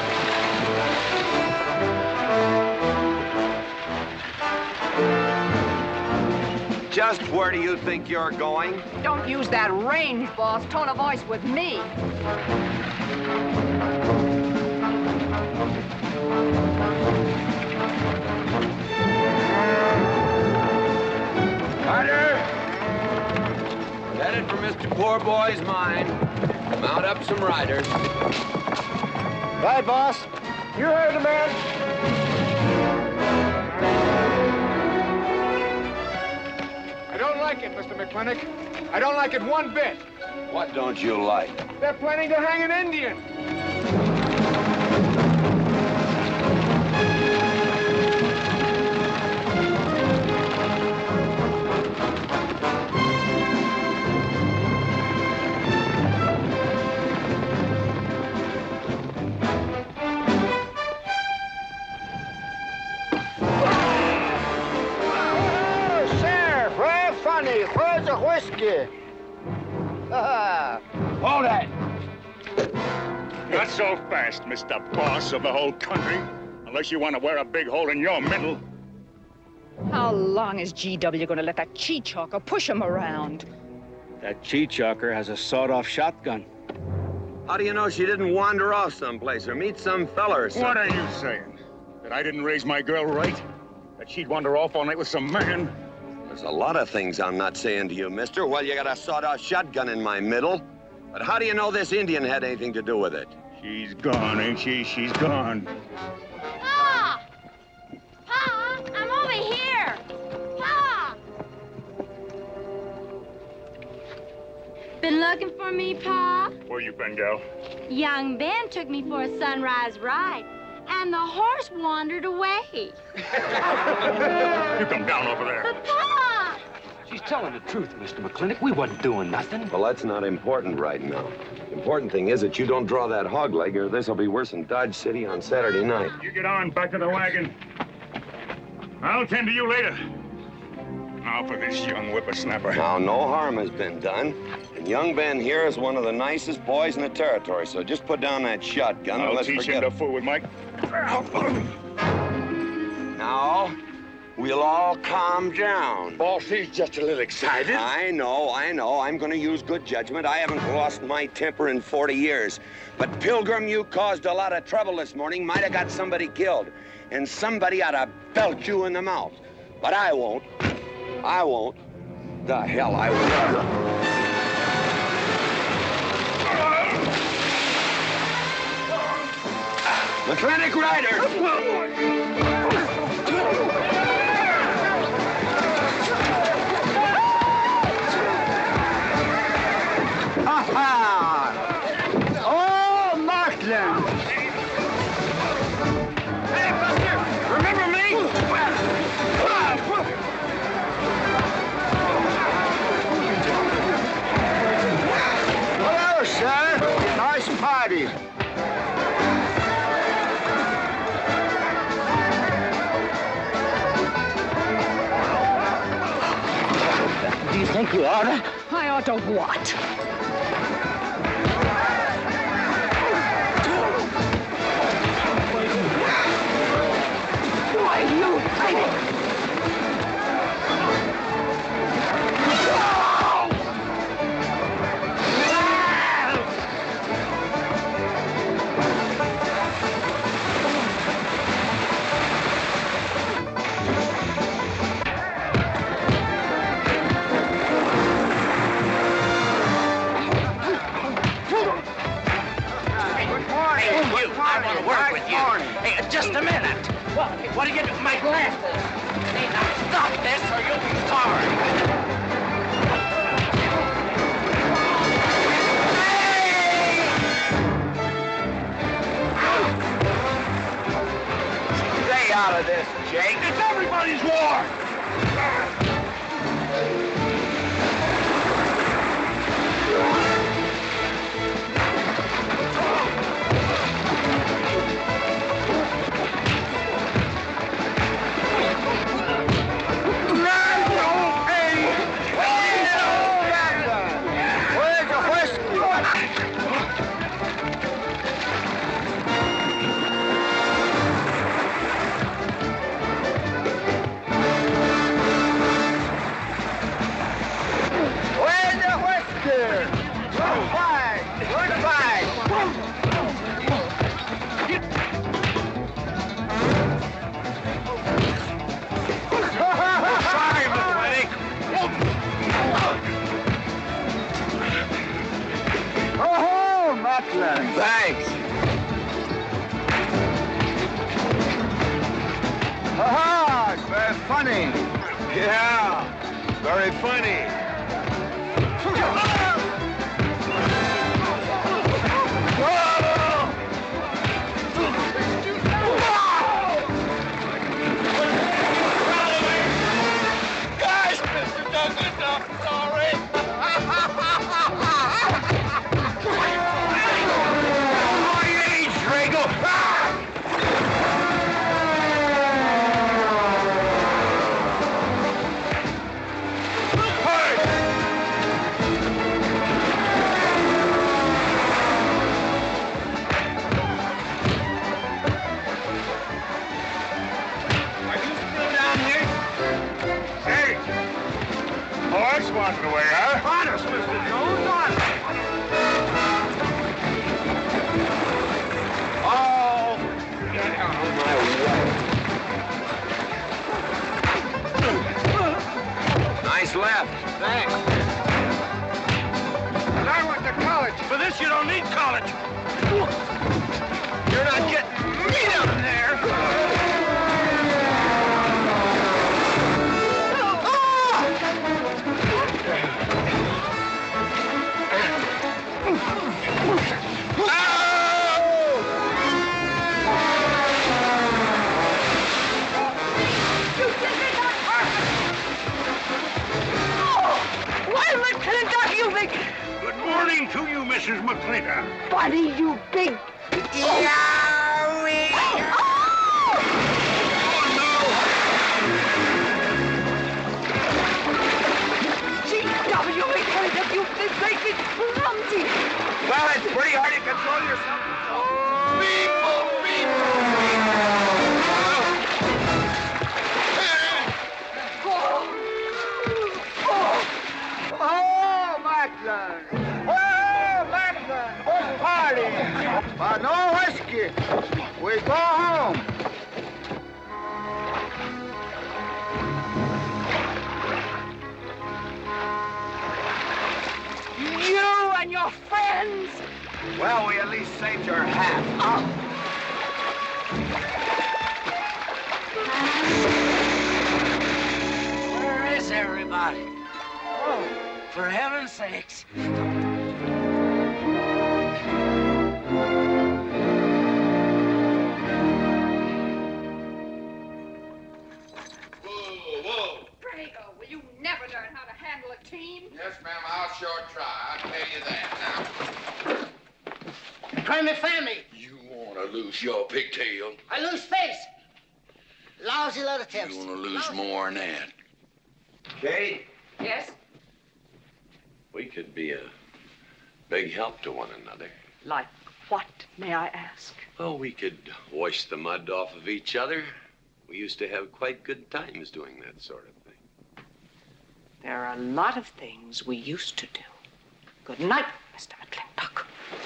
Just where do you think you're going? Don't use that range, boss. Tone of voice with me. Carter! Headed for Mister Poorboy's mine. Mount up some riders. Right, boss. You heard the man. I don't like it, Mister McLintock. I don't like it one bit. What don't you like? They're planning to hang an Indian. Where's the whiskey? Hold that! Not so fast, Mister Boss of the whole country. Unless you want to wear a big hole in your middle. How long is G W going to let that cheechawker push him around? That cheechawker has a sawed-off shotgun. How do you know she didn't wander off someplace or meet some fella or something? What are you saying? That I didn't raise my girl right? That she'd wander off all night with some man? There's a lot of things I'm not saying to you, mister. Well, you got a sawed-off shotgun in my middle. But how do you know this Indian had anything to do with it? She's gone, ain't she? She's gone. Pa! Pa! I'm over here! Pa! Been looking for me, Pa? Where you been, gal? Young Ben took me for a sunrise ride, and the horse wandered away. You come down over there. But, Pa! She's telling the truth, Mister McLintock. We wasn't doing nothing. Well, that's not important right now. The important thing is that you don't draw that hog leg, or this'll be worse than Dodge City on Saturday night. You get on, back to the wagon. I'll tend to you later. Now for this young whippersnapper. Now, no harm has been done. And young Ben here is one of the nicest boys in the territory, so just put down that shotgun I'll and let's teach forget him to fool with Mike. Now, we'll all calm down. Boss, he's just a little excited. I know, I know. I'm going to use good judgment. I haven't lost my temper in forty years. But, Pilgrim, you caused a lot of trouble this morning. Might have got somebody killed. And somebody ought to belt you in the mouth. But I won't. I won't. The hell I won't. McLintock Rider! Ha-ha! Oh, Markland! Hey, Buster! Remember me? Hello, sir. Nice party. Do you think you ought to? I ought to what? Why, you fighting? Hey, just a minute. What? What are you doing? My glasses. Hey, now stop this or you'll be sorry. Stay out of this, Jake. It's everybody's war. Thanks. Ha-ha! It's very funny. Yeah, very funny. Guys, Mister Douglas, I'm sorry. Honest, Mister Jones, honest. Oh, get out of my way. Nice left. Thanks. And I went to college. For this, you don't need college. You're not getting me down there. Good morning to you, Missus McLintock. Buddy, you big... Yowie! G W, McLintock, you big bacon clumsy! Well, it's pretty hard to control yourself. People, people, Oh, McLaglen! Oh, McLaglen! What's party? But no whiskey. We go home. You and your friends! Well, we at least saved your hat. Oh. Where is everybody? Oh, for heaven's sakes. Drago, will you never learn how to handle a team? Yes, ma'am, I'll sure try. I'll tell you that now. Try me family. You want to lose your pigtail? I lose face. Lousy lot of tips. You want to lose more than that? Kate, Yes? we could be a big help to one another. Like what, may I ask? Well, we could wash the mud off of each other. We used to have quite good times doing that sort of thing. There are a lot of things we used to do. Good night, Mister McLintock.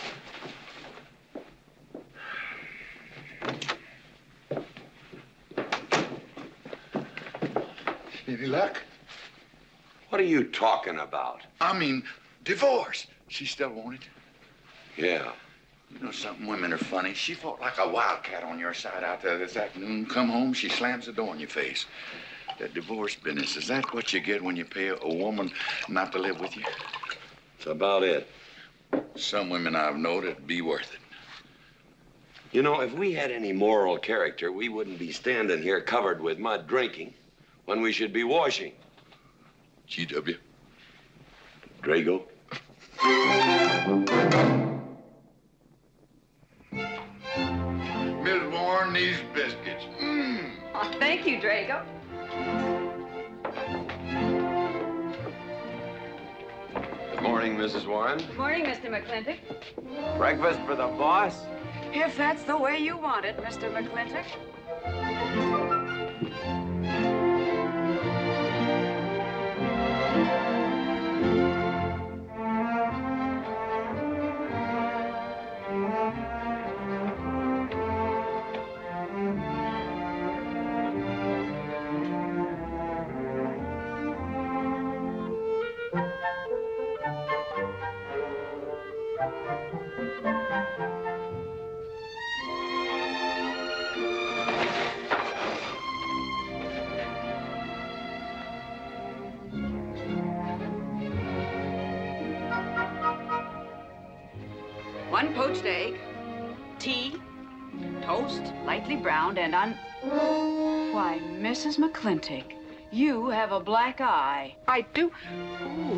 Any luck? What are you talking about? I mean, divorce. She still want it? Yeah. You know something? Women are funny. She fought like a wildcat on your side out there this afternoon. Come home, she slams the door in your face. That divorce business, is that what you get when you pay a woman not to live with you? That's about it. Some women I've known it'd be worth it. You know, if we had any moral character, we wouldn't be standing here covered with mud drinking when we should be washing. G W. Drago. Miss Warren, these biscuits. Mmm. Oh, thank you, Drago. Good morning, Missus Warren. Good morning, Mister McLintock. Breakfast for the boss? If that's the way you want it, Mister McLintock. One poached egg, tea, toast, lightly browned, and un... Why, Missus McLintock, you have a black eye. I do. Ooh.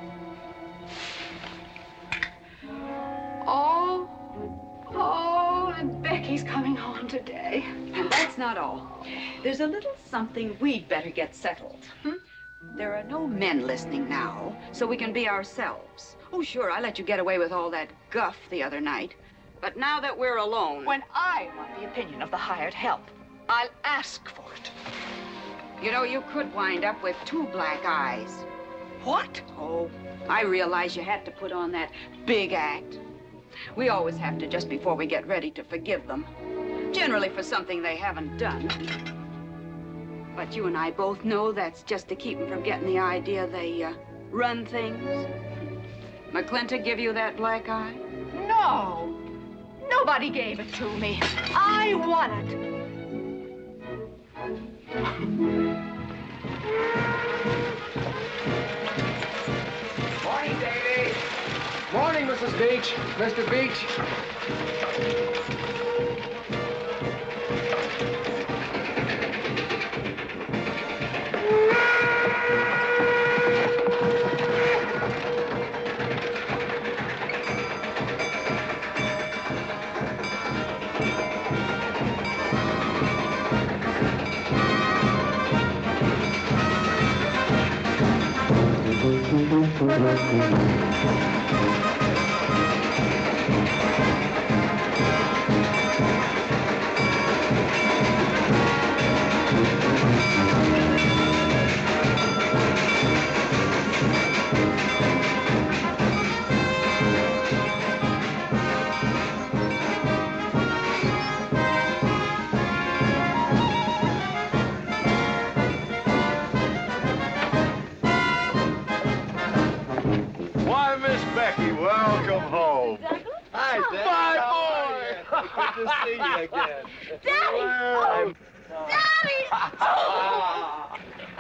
Oh, oh, and Becky's coming home today. And that's not all. There's a little something we'd better get settled. Hmm? There are no men listening now, so we can be ourselves. Oh, sure, I let you get away with all that guff the other night. But now that we're alone... When I want the opinion of the hired help, I'll ask for it. You know, you could wind up with two black eyes. What? Oh, I realize you had to put on that big act. We always have to just before we get ready to forgive them. Generally for something they haven't done. But you and I both know that's just to keep them from getting the idea they uh, run things. McLintock give you that black eye? No. Nobody gave it to me. I won it. Morning, Davy. Morning, Missus Beach. Mister Beach. Why, Miss Becky, welcome home. Hi, Dad. My boy. Good to see you again. Daddy! Well, Daddy! Oh.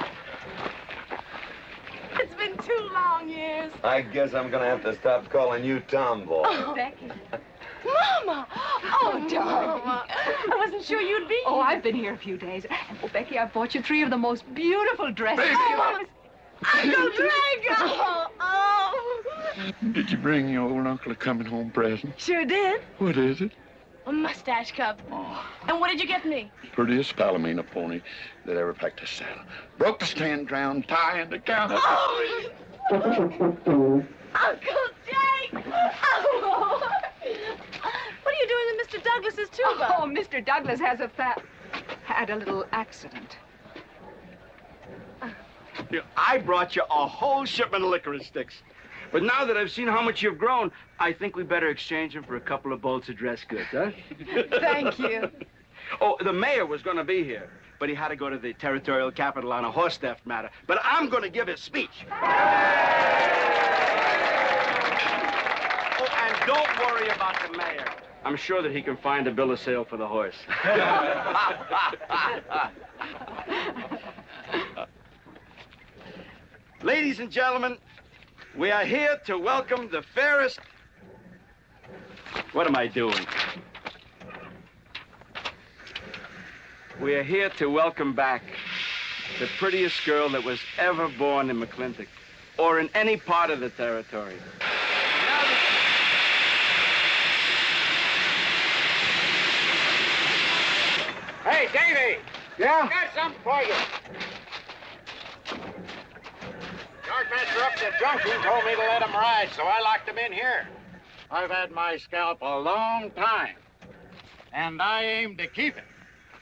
It's been two long years. I guess I'm gonna have to stop calling you Tomboy. Oh, Becky. Mama! Oh, darling. Mama. I wasn't sure you'd be Oh, here. I've been here a few days. Oh, Becky, I bought you three of the most beautiful dresses. Oh, Mama. Uncle Drago! Oh! Did you bring your old uncle a coming home present? Sure did. What is it? A mustache cup. Oh. And what did you get me? Prettiest Palomino pony that ever packed a saddle. Broke the stand, drowned, tie, and the counter. Oh! Uncle Jake! Oh! What are you doing in Mister Douglas's tuba? Oh, Mister Douglas has a fat... had a little accident. I brought you a whole shipment of licorice sticks. But now that I've seen how much you've grown, I think we better exchange them for a couple of bolts of dress goods, huh? Thank you. Oh, the mayor was going to be here, but he had to go to the territorial capital on a horse theft matter. But I'm going to give his speech. Oh, and don't worry about the mayor. I'm sure that he can find a bill of sale for the horse. Ladies and gentlemen, we are here to welcome the fairest... What am I doing? We are here to welcome back the prettiest girl that was ever born in McLintock or in any part of the territory. Hey, Davy! Yeah? Got something for you. Yardmaster up at the junction told me to let him ride, so I locked him in here. I've had my scalp a long time, and I aim to keep it.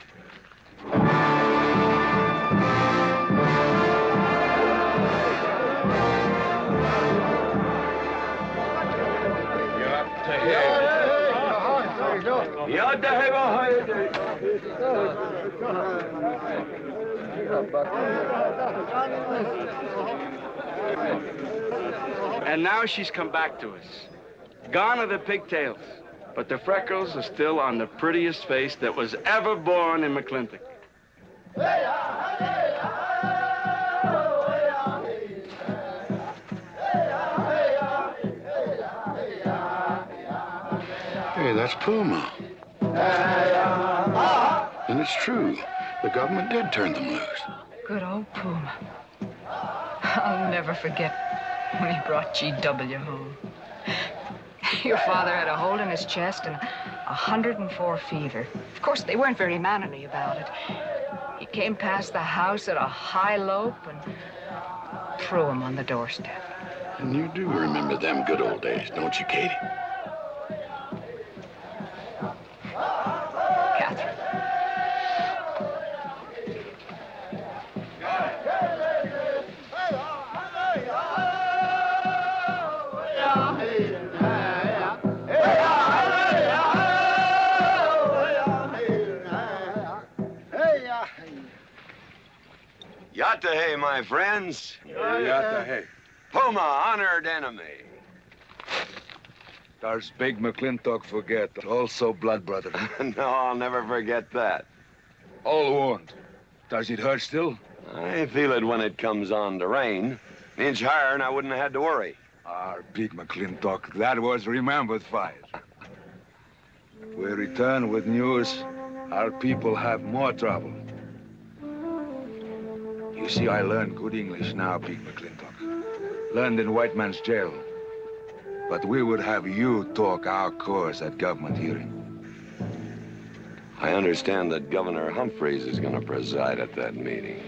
And now she's come back to us. Gone are the pigtails, but the freckles are still on the prettiest face that was ever born in McLintock. Hey, that's Puma. And it's true. The government did turn them loose. Good old Puma. I'll never forget when he brought G W home. Your father had a hole in his chest and a hundred and four fever. Of course, they weren't very mannerly about it. He came past the house at a high lope and threw him on the doorstep. And you do remember them good old days, don't you, Katie? Katherine. Yatta hey, my friends. Yatta hey. Puma, honored enemy. Does big McLintock forget? Also blood brother. No, I'll never forget that. All wound. Does it hurt still? I feel it when it comes on to rain. An inch higher and I wouldn't have had to worry. Our big McLintock, that was remembered fight. We return with news. Our people have more trouble. You see, I learned good English now, big McLintock. Learned in white man's jail. But we would have you talk our cause at government hearing. I understand that Governor Humphreys is going to preside at that meeting.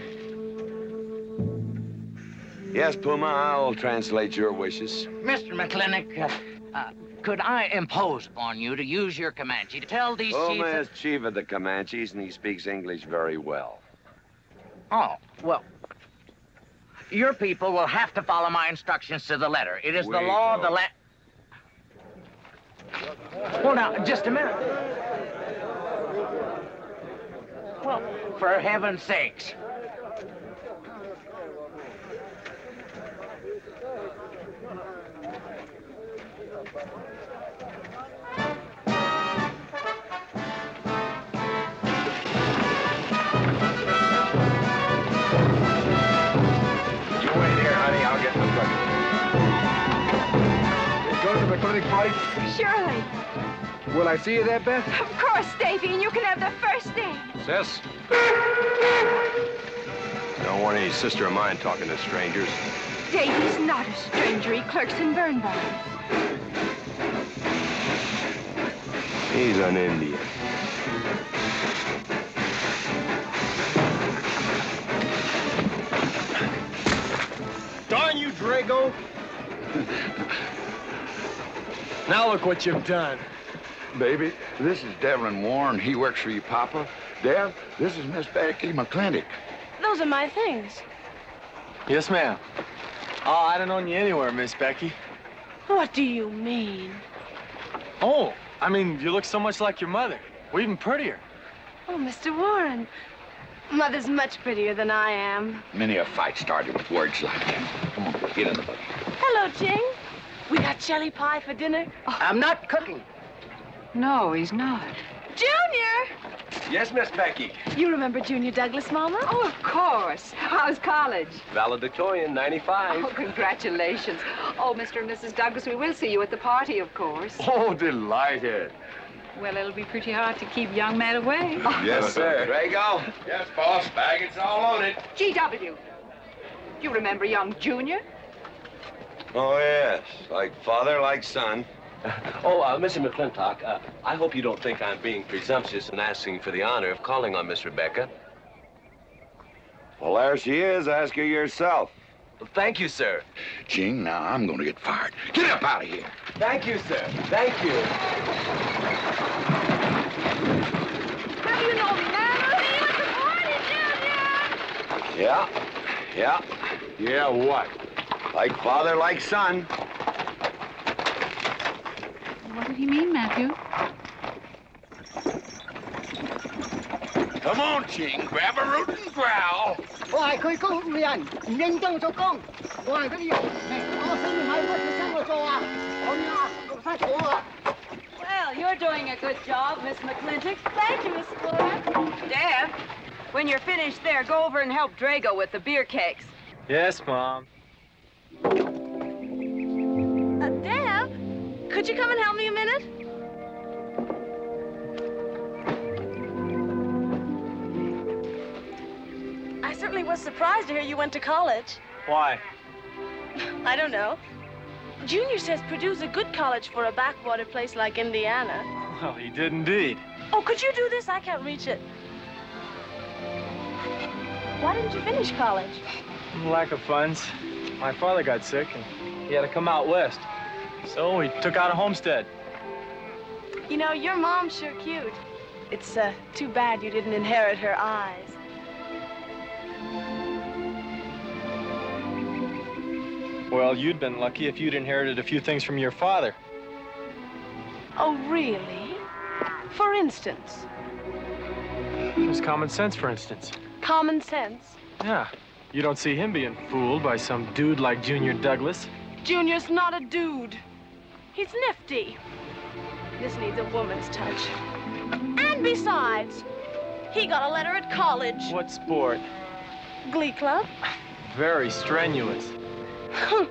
Yes, Puma, I'll translate your wishes. Mister McLintock, uh, uh, could I impose upon you to use your Comanche to tell these Puma chiefs... is chief of the Comanches, and he speaks English very well. Oh, well, your people will have to follow my instructions to the letter. It is Wait, the law of the oh. land... Well, now, just a minute. Well, for heaven's sakes. Party? Surely. Will I see you there, Beth? Of course, Davy, and you can have the first day. Sis? Don't want any sister of mine talking to strangers. Davy's not a stranger. He clerks in Birnbaum. He's an Indian. Darn you, Drago! Now look what you've done. Baby, this is Devlin Warren. He works for you, Papa. Dev, this is Miss Becky McLintock. Those are my things. Yes, ma'am. Oh, I don't own you anywhere, Miss Becky. What do you mean? Oh, I mean, you look so much like your mother. Well, even prettier. Oh, Mister Warren. Mother's much prettier than I am. Many a fight started with words like that. Come on, get in the buggy. Hello, Ching. We got jelly pie for dinner. Oh. I'm not cooking. No, he's not. Junior! Yes, Miss Becky. You remember Junior Douglas, Mama? Oh, of course. How's college? Valedictorian, ninety-five. Oh, congratulations. Oh, Mister and Missus Douglas, we will see you at the party, of course. Oh, delighted. Well, it'll be pretty hard to keep young men away. Yes, sir. Drago? Yes, boss. Baggage all loaded. G W You remember young Junior? Oh, yes. Like father, like son. Oh, uh, Mister McLintock, uh, I hope you don't think I'm being presumptuous in asking for the honor of calling on Miss Rebecca. Well, there she is. Ask her yourself. Well, thank you, sir. Ching, now I'm going to get fired. Get up out of here. Thank you, sir. Thank you. How do you know me, Mama? See you at the party, Junior! Yeah. Yeah. Yeah, what? Like father, like son. What did he mean, Matthew? Come on, Ching. Grab a root and growl. Well, you're doing a good job, Miss McLintock. Thank you, Miss Flora. Deb, when you're finished there, go over and help Drago with the beer cakes. Yes, Mom. Uh, Deb, could you come and help me a minute? I certainly was surprised to hear you went to college. Why? I don't know. Junior says Purdue's a good college for a backwater place like Indiana. Well, he did indeed. Oh, could you do this? I can't reach it. Why didn't you finish college? Lack of funds. My father got sick, and he had to come out west. So he took out a homestead. You know, your mom's sure cute. It's uh, too bad you didn't inherit her eyes. Well, you'd been lucky if you'd inherited a few things from your father. Oh, really? For instance? There's common sense, for instance. Common sense? Yeah. You don't see him being fooled by some dude like Junior Douglas. Junior's not a dude. He's nifty. This needs a woman's touch. And besides, he got a letter at college. What sport? Glee club. Very strenuous. Don't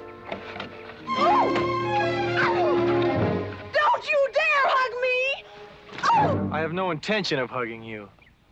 you dare hug me! Oh! I have no intention of hugging you.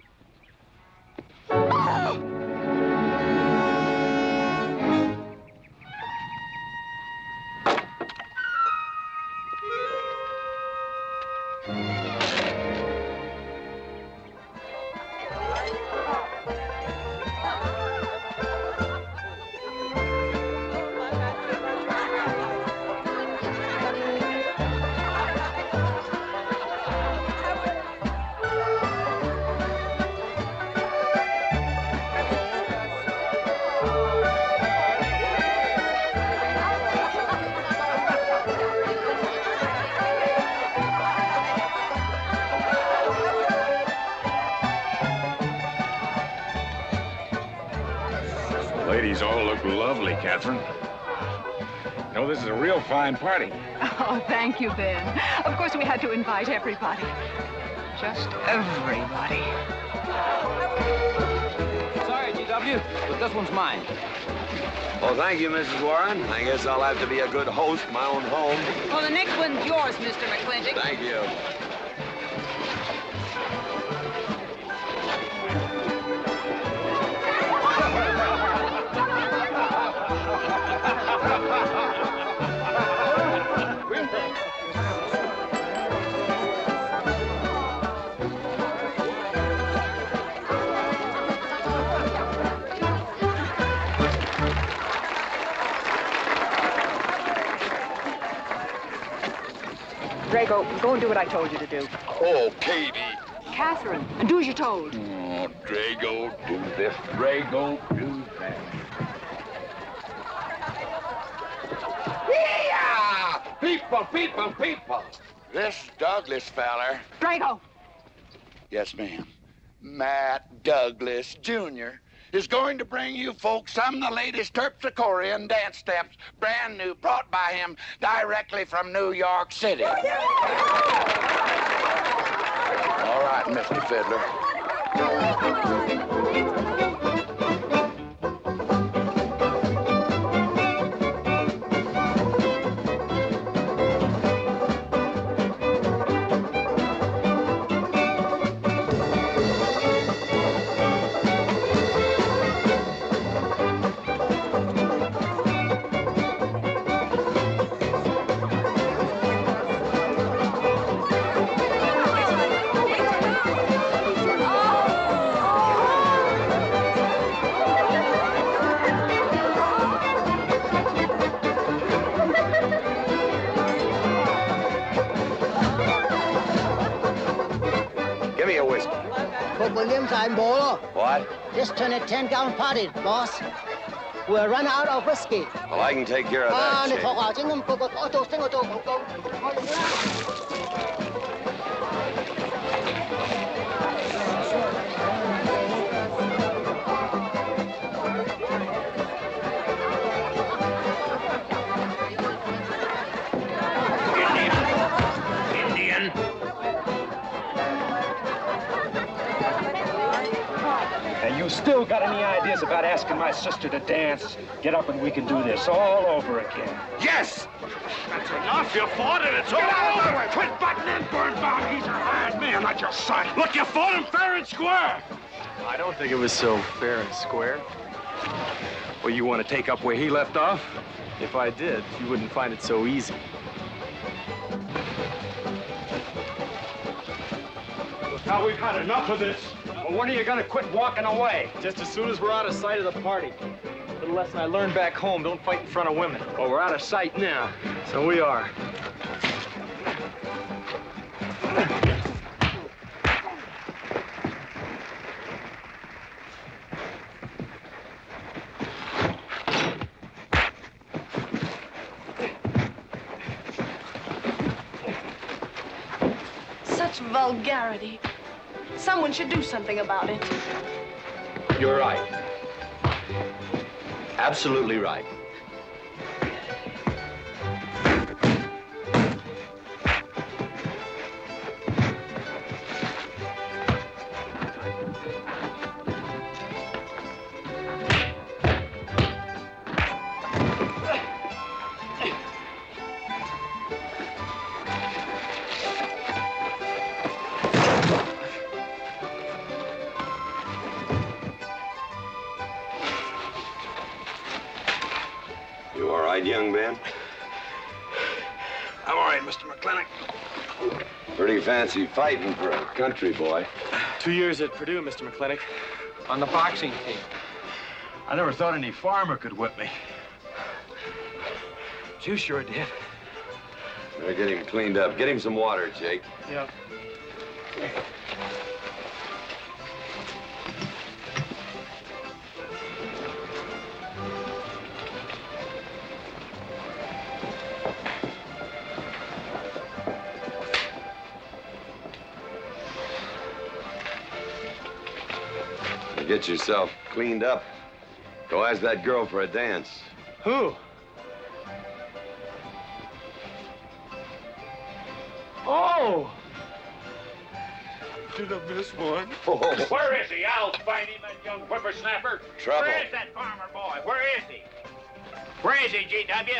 Ladies all look lovely, Katherine. You know, this is a real fine party. Oh, thank you, Ben. Of course, we had to invite everybody. Just everybody. Sorry, G W, but this one's mine. Well, thank you, Missus Warren. I guess I'll have to be a good host in my own home. Well, the next one's yours, Mister McLintock. Thank you. Drago, go and do what I told you to do. Oh, Katie. Katherine, do as you're told. Oh, Drago, do this. Drago, do that. Yeah! People, people, people. This Douglas feller. Drago. Yes, ma'am. Matt Douglas, Junior is going to bring you folks some of the latest terpsichorean dance steps, brand new, brought by him directly from New York City. All right, Mister Fiddler. What? Just turned a ten-gallon party, boss. We're running out of whiskey. Well, I can take care of that, Shake. Still got any ideas about asking my sister to dance? Get up and we can do this all over again. Yes! That's enough. You fought it. It's all over. Quit butting in, Birnbaum. He's a hard man, not your son. Look, you fought him fair and square. I don't think it was so fair and square. Well, you want to take up where he left off? If I did, you wouldn't find it so easy. Look, now we've had enough of this. Well, when are you gonna quit walking away? Just as soon as we're out of sight of the party. A little lesson I learned back home, don't fight in front of women. Well, we're out of sight now. So we are. such vulgarity. Someone should do something about it. You're right. Absolutely right. Young man? I'm all right, Mister McLintock. Pretty fancy fighting for a country boy. Two years at Purdue, Mister McLintock, on the boxing team. I never thought any farmer could whip me. You sure did. Better get him cleaned up. Get him some water, Jake. Yeah. Get yourself cleaned up. Go ask that girl for a dance. Who? Oh! Did I miss one? Oh. Where is he? I'll find him, that young whippersnapper. Trouble. Where is that farmer boy? Where is he? Where is he, G W?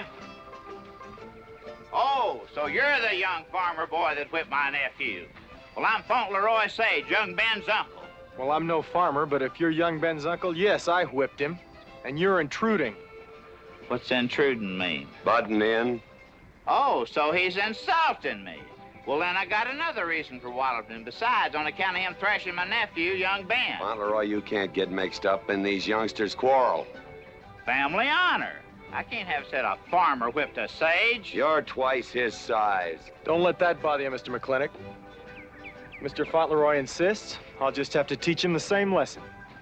Oh, so you're the young farmer boy that whipped my nephew. Well, I'm Fauntleroy Sage, young Ben's uncle. Well, I'm no farmer, but if you're young Ben's uncle, yes, I whipped him. And you're intruding. What's intruding mean? Butting in. Oh, so he's insulting me. Well, then I got another reason for walloping him. Besides, on account of him thrashing my nephew, young Ben. Fauntleroy, you can't get mixed up in these youngsters' quarrel. Family honor. I can't have said a farmer whipped a sage. You're twice his size. Don't let that bother you, Mister McLintock. Mister Fauntleroy insists. I'll just have to teach him the same lesson.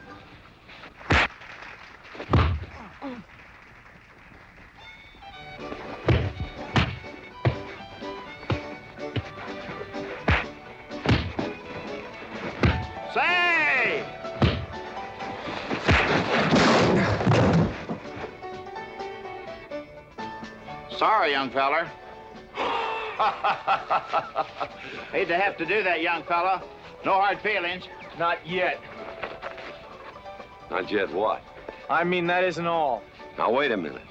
Say! Sorry, young feller. Hate to have to do that, young fella. No hard feelings. Not yet. Not yet what? I mean, that isn't all. Now, wait a minute.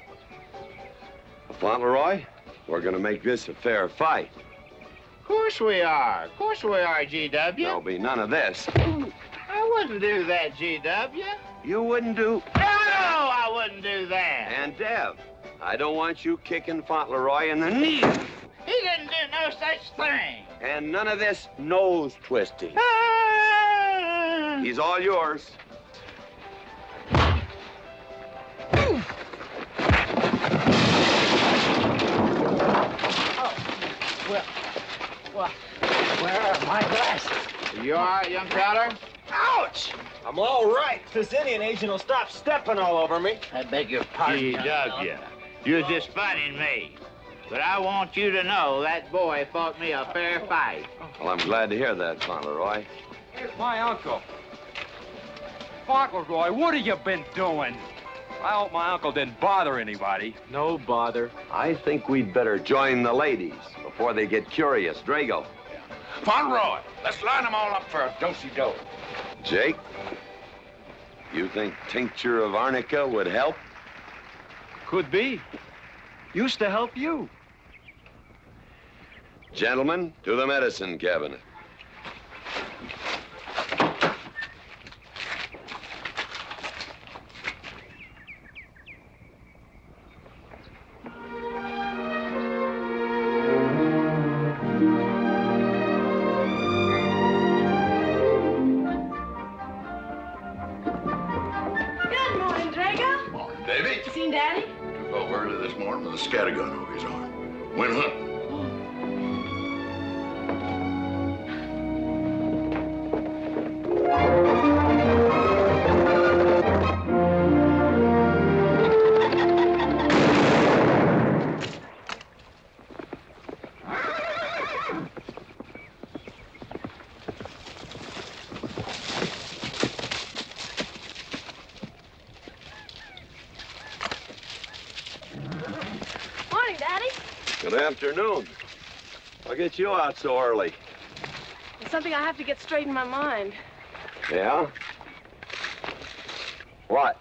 Fauntleroy, we're gonna make this a fair fight. Of course we are. Of course we are, G W. There'll be none of this. I wouldn't do that, G W. You wouldn't do? No, I wouldn't do that. And Dev, I don't want you kicking Fauntleroy in the knee. He didn't do no such thing. And none of this nose twisting. He's all yours. Oh, well, well, where are my glasses? You all right, young feller? Ouch! I'm all right. This Indian agent will stop stepping all over me. I beg your pardon. G W, you're just funning me. But I want you to know that boy fought me a fair fight. Well, I'm glad to hear that, Fauntleroy. Here's my uncle. Fauntleroy, what have you been doing? I hope my uncle didn't bother anybody. No bother. I think we'd better join the ladies before they get curious. Drago. Fauntleroy, let's line them all up for a do-si-do. Jake, you think tincture of arnica would help? Could be. Used to help you. Gentlemen, to the medicine cabinet. Good morning, Drago. Morning, baby. You seen Daddy? Took over early this morning with a scattergun over his arm. Went hunting. Good afternoon. I'll get you out so early. It's something I have to get straight in my mind. Yeah? What?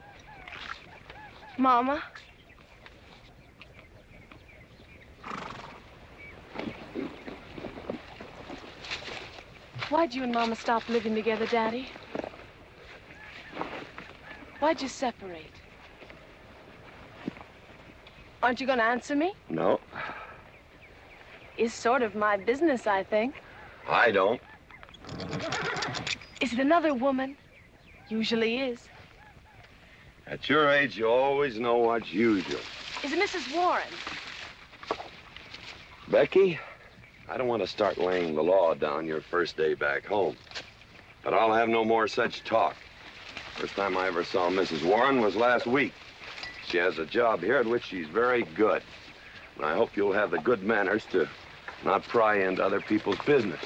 Mama? Why'd you and Mama stop living together, Daddy? Why'd you separate? Aren't you going to answer me? No. It's sort of my business, I think. I don't. Is it another woman? Usually is. At your age, you always know what's usual. Is it Missus Warren? Becky, I don't want to start laying the law down your first day back home. But I'll have no more such talk. First time I ever saw Missus Warren was last week. She has a job here at which she's very good. And I hope you'll have the good manners to not pry into other people's business.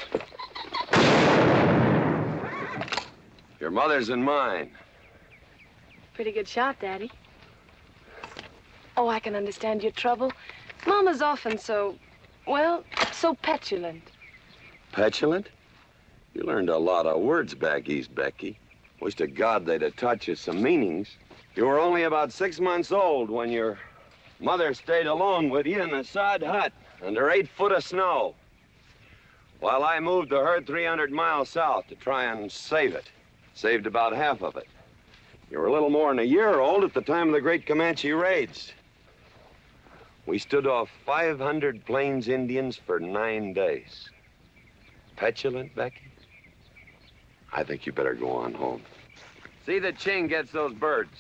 Your mother's and mine. Pretty good shot, Daddy. Oh, I can understand your trouble. Mama's often so, well, so petulant. Petulant? You learned a lot of words back east, Becky. Wish to God they'd have taught you some meanings. You were only about six months old when your mother stayed alone with you in a sod hut under eight foot of snow, while I moved the herd three hundred miles south to try and save it. Saved about half of it. You were a little more than a year old at the time of the great Comanche raids. We stood off five hundred Plains Indians for nine days. Petulant, Becky? I think you better go on home. See that Ching gets those birds.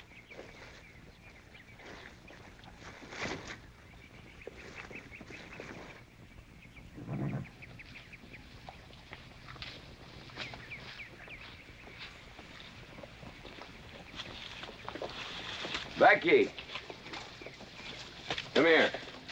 Becky, come here.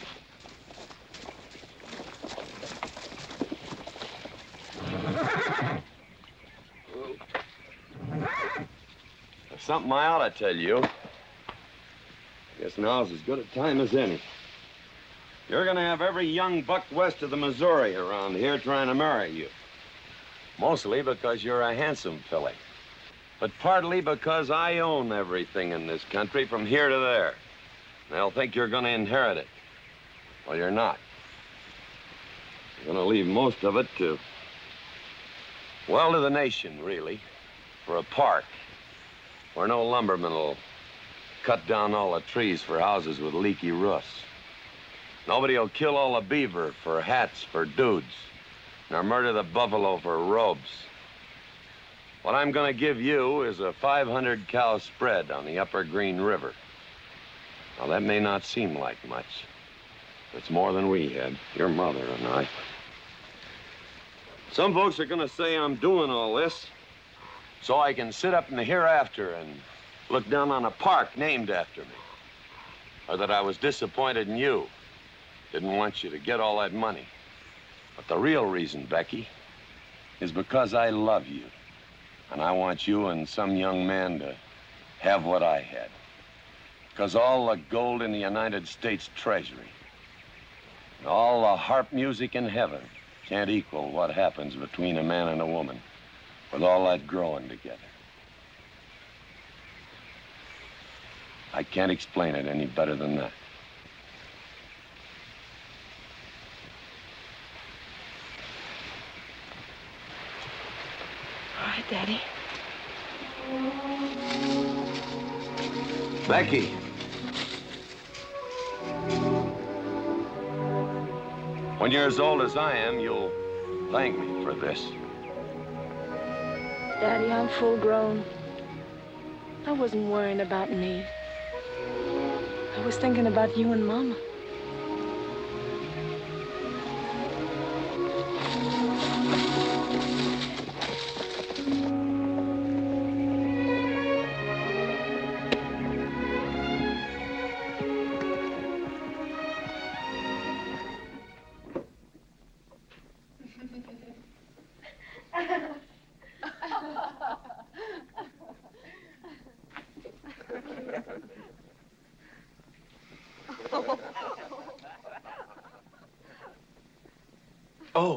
There's something I ought to tell you. Guess now's as good a time as any. You're gonna have every young buck west of the Missouri around here trying to marry you. Mostly because you're a handsome filly. But partly because I own everything in this country from here to there. They'll think you're gonna inherit it. Well, you're not. You're gonna leave most of it to, well, to the nation, really. For a park where no lumberman will cut down all the trees for houses with leaky roofs. Nobody will kill all the beaver for hats for dudes, nor murder the buffalo for robes. What I'm gonna give you is a five hundred cow spread on the upper Green River. Now, that may not seem like much. It's more than we had, your mother and I. Some folks are gonna say I'm doing all this so I can sit up in the hereafter and look down on a park named after me. Or that I was disappointed in you. Didn't want you to get all that money. But the real reason, Becky, is because I love you. And I want you and some young man to have what I had. Because all the gold in the United States Treasury and all the harp music in heaven can't equal what happens between a man and a woman with all that growing together. I can't explain it any better than that. All right, Daddy. Becky. When you're as old as I am, you'll thank me for this. Daddy, I'm full grown. I wasn't worrying about me. I was thinking about you and Mama. Oh.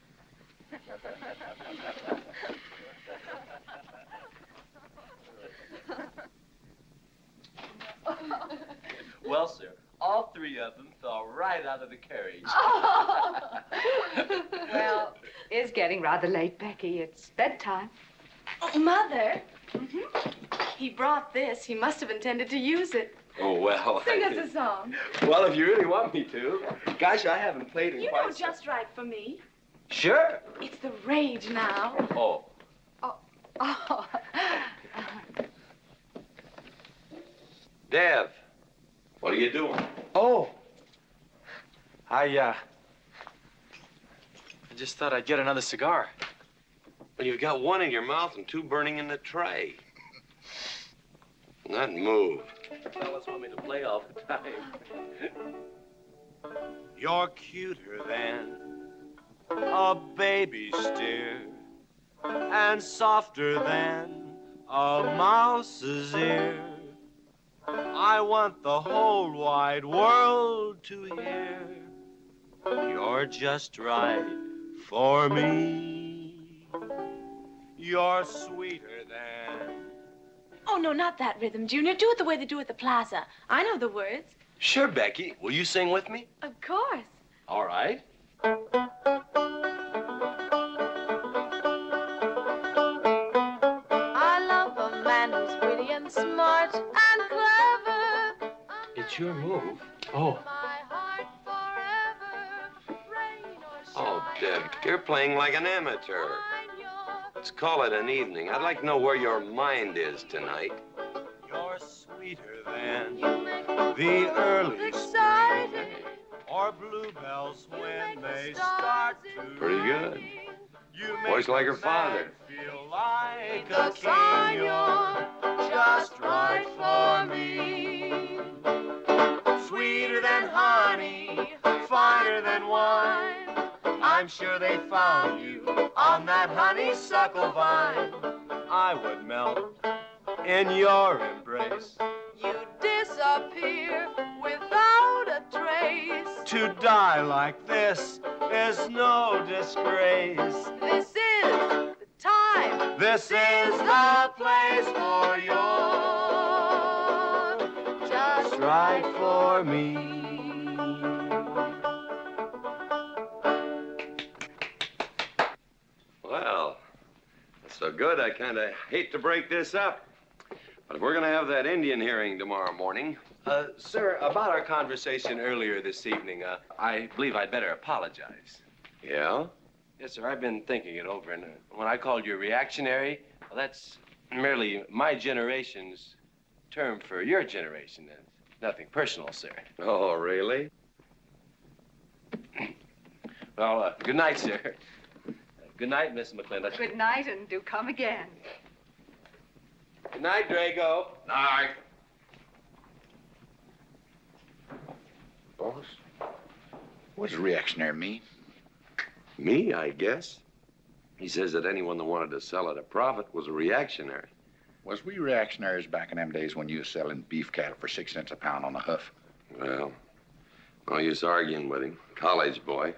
Well, sir, all three of them fell right out of the carriage. Oh. Well, it's getting rather late, Becky. It's bedtime. Oh, Mother. Mm-hmm. He brought this. He must have intended to use it. Oh, well. Sing I us think- a song. Well, if you really want me to. Gosh, I haven't played in You quite know some- just right for me. Sure. It's the rage now. Oh. Oh. Dev, what are you doing? Oh. I, uh... I just thought I'd get another cigar. Well, you've got one in your mouth and two burning in the tray. Not move. Fellas want me to play all the time. You're cuter than a baby steer, and softer than a mouse's ear. I want the whole wide world to hear. You're just right for me. You're sweeter than... Oh, no, not that rhythm, Junior. Do it the way they do at the plaza. I know the words. Sure, Becky. Will you sing with me? Of course. All right. I love a man who's witty and smart and clever. It's your move. Oh. Oh, Deb, you're playing like an amateur. Let's call it an evening. I'd like to know where your mind is tonight. You're sweeter than the early spring, or bluebells when they start to Pretty good. You Voice like her father. feel like a king. You're just right for me. Sweeter than honey, finer than wine. I'm sure they found you on that honeysuckle vine. I would melt in your embrace. You disappear without a trace. To die like this is no disgrace. This is the time. This is the place for you. Just Right for me. Well, that's so good, I kind of hate to break this up. But if we're going to have that Indian hearing tomorrow morning... Uh, sir, about our conversation earlier this evening, uh, I believe I'd better apologize. Yeah? Yes, sir, I've been thinking it over, and uh, when I called you reactionary, well, that's merely my generation's term for your generation. It's nothing personal, sir. Oh, really? Well, uh, good night, sir. Good night, Miss McLintock. Good night, and do come again. Good night, Drago. Night. Boss, what does reactionary mean? Me, I guess. He says that anyone that wanted to sell at a profit was a reactionary. Was we reactionaries back in them days when you was selling beef cattle for six cents a pound on the hoof? Well, no use arguing with him. College boy.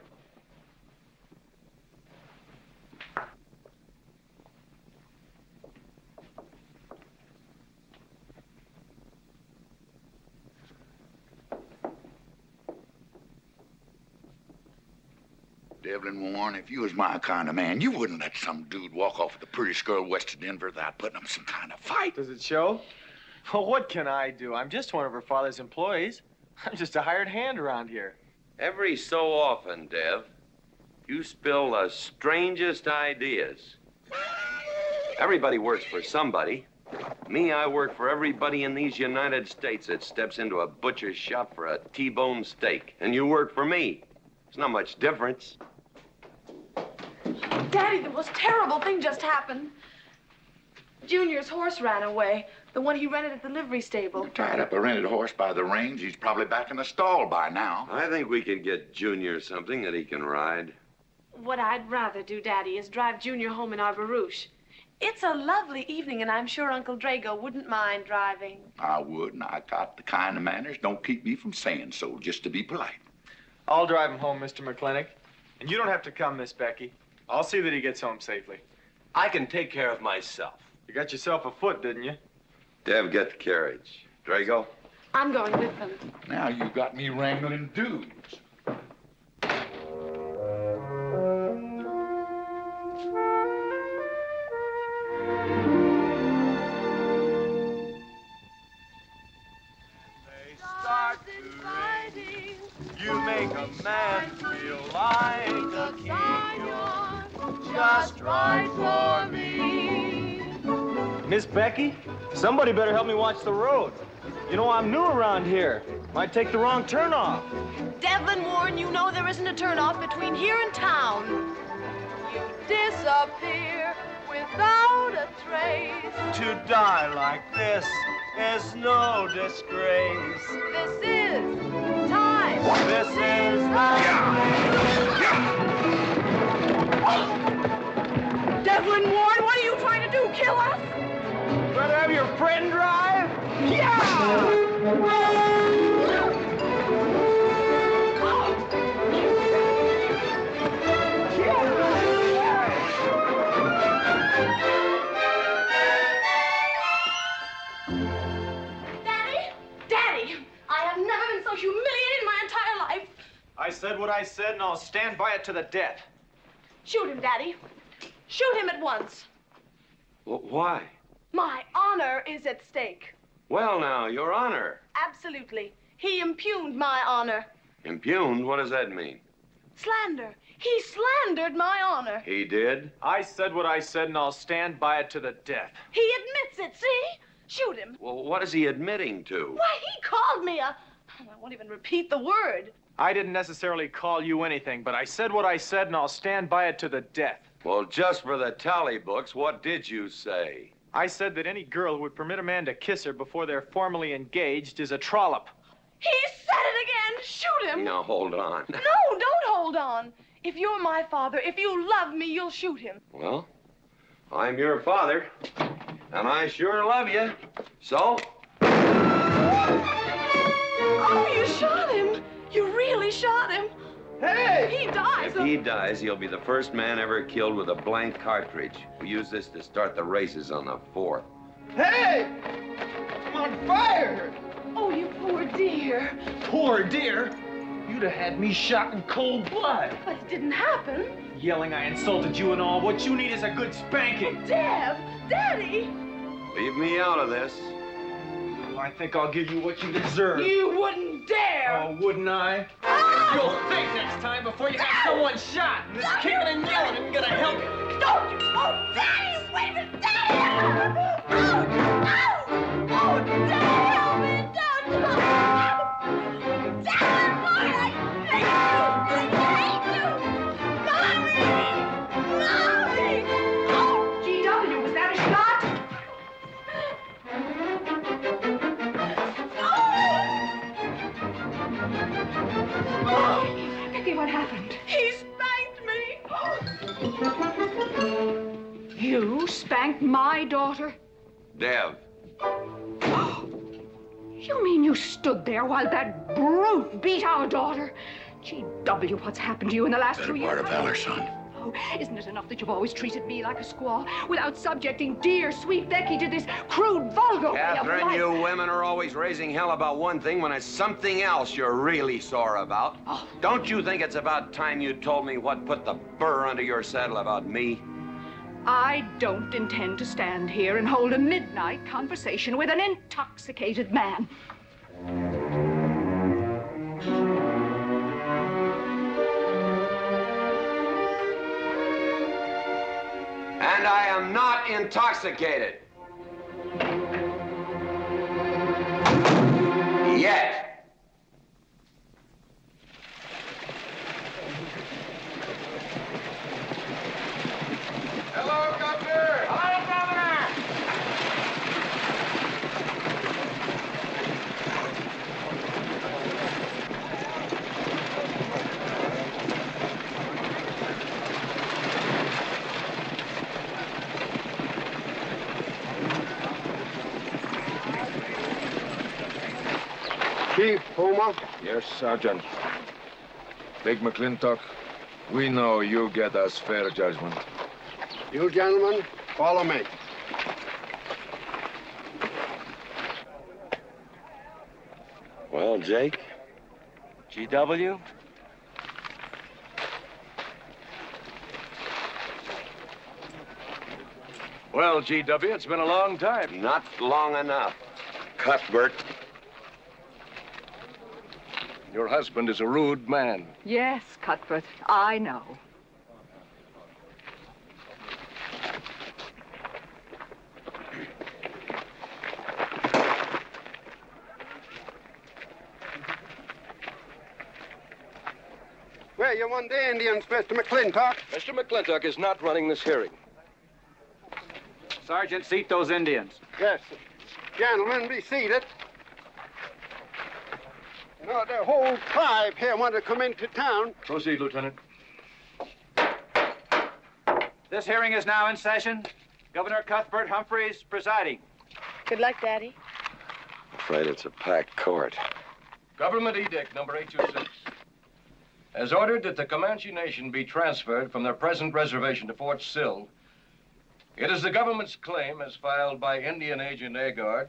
Devlin Warren, if you was my kind of man, you wouldn't let some dude walk off with the prettiest girl west of Denver without putting up some kind of fight. Does it show? Well, what can I do? I'm just one of her father's employees. I'm just a hired hand around here. Every so often, Dev, you spill the strangest ideas. Everybody works for somebody. Me, I work for everybody in these United States that steps into a butcher's shop for a T-bone steak. And you work for me. There's not much difference. Daddy, the most terrible thing just happened. Junior's horse ran away. The one he rented at the livery stable. Tied up a rented horse by the reins. He's probably back in the stall by now. I think we could get Junior something that he can ride. What I'd rather do, Daddy, is drive Junior home in our barouche. It's a lovely evening, and I'm sure Uncle Drago wouldn't mind driving. I would, and I got the kind of manners don't keep me from saying so, just to be polite. I'll drive him home, Mister McLintock. And you don't have to come, Miss Becky. I'll see that he gets home safely. I can take care of myself. You got yourself a foot, didn't you? Dev, get the carriage. Drago? I'm going with them. Now you got me wrangling dudes. You make a man feel like a king. You're just right for me. Miss Becky, somebody better help me watch the road. You know, I'm new around here. Might take the wrong turnoff. Devlin Warren, you know there isn't a turnoff between here and town. You disappear without a trace. To die like this is no disgrace. This is time. This is the Devlin Warren, what are you trying to do? Kill us? Rather have your friend drive? Yeah! Humiliated my entire life. I said what I said, and I'll stand by it to the death. Shoot him, Daddy. Shoot him at once. Well, why? My honor is at stake. Well, now, Your Honor. Absolutely. He impugned my honor. Impugned? What does that mean? Slander. He slandered my honor. He did? I said what I said, and I'll stand by it to the death. He admits it, see? Shoot him. Well, what is he admitting to? Why, he called me a... I won't even repeat the word. I didn't necessarily call you anything, but I said what I said, and I'll stand by it to the death. Well, just for the tally books, what did you say? I said that any girl who would permit a man to kiss her before they're formally engaged is a trollop. He said it again. Shoot him. Now, hold on. No, don't hold on. If you're my father, if you love me, you'll shoot him. Well, I'm your father, and I sure love you. So... Oh, you shot him. You really shot him. Hey! He dies. If he dies, he'll be the first man ever killed with a blank cartridge. We use this to start the races on the fourth. Hey! I'm on fire! Oh, you poor dear. Poor dear? You'd have had me shot in cold blood. But it didn't happen. Yelling I insulted you and all. What you need is a good spanking. Oh, Dev! Daddy! Leave me out of this. I think I'll give you what you deserve. You wouldn't dare! Oh, wouldn't I? Ah! You'll think next time before you have someone shot. And this kicking and yelling isn't gonna help you. Don't you! Oh, Daddy! Wait a minute! Daddy! Oh! Oh! Oh, Daddy! Help me! Don't! Oh. Daddy, boy, I hate you! I hate you! Mommy! Mommy! Oh! G W, was that a shot? Oh, Becky, what happened? He spanked me. You spanked my daughter? Dev. You mean you stood there while that brute beat our daughter? G W, what's happened to you in the last Better two years? part of valor, son. Oh, isn't it enough that you've always treated me like a squaw without subjecting dear, sweet Becky to this crude, vulgar way of Katherine, life? you women are always raising hell about one thing when it's something else you're really sore about. Oh. Don't you think it's about time you told me what put the burr under your saddle about me? I don't intend to stand here and hold a midnight conversation with an intoxicated man. And I am not intoxicated. Yet. Hello, Governor! Hello, Governor! Chief, Puma? Yes, Sergeant. Big McLintock, We know you get us fair judgment. You gentlemen, follow me. Well, Jake? G W? Well, G W, it's been a long time. Not long enough. Cuthbert. Your husband is a rude man. Yes, Cuthbert, I know. Where you want the Indians, Mister McLintock? Mister McLintock is not running this hearing. Sergeant, seat those Indians. Yes. Gentlemen, be seated. You know, the whole tribe here want to come into town. Proceed, Lieutenant. This hearing is now in session. Governor Cuthbert Humphreys presiding. Good luck, Daddy. Afraid it's a packed court. Government Edict number eight two six. Has ordered that the Comanche Nation be transferred from their present reservation to Fort Sill. It is the government's claim, as filed by Indian Agent Agard,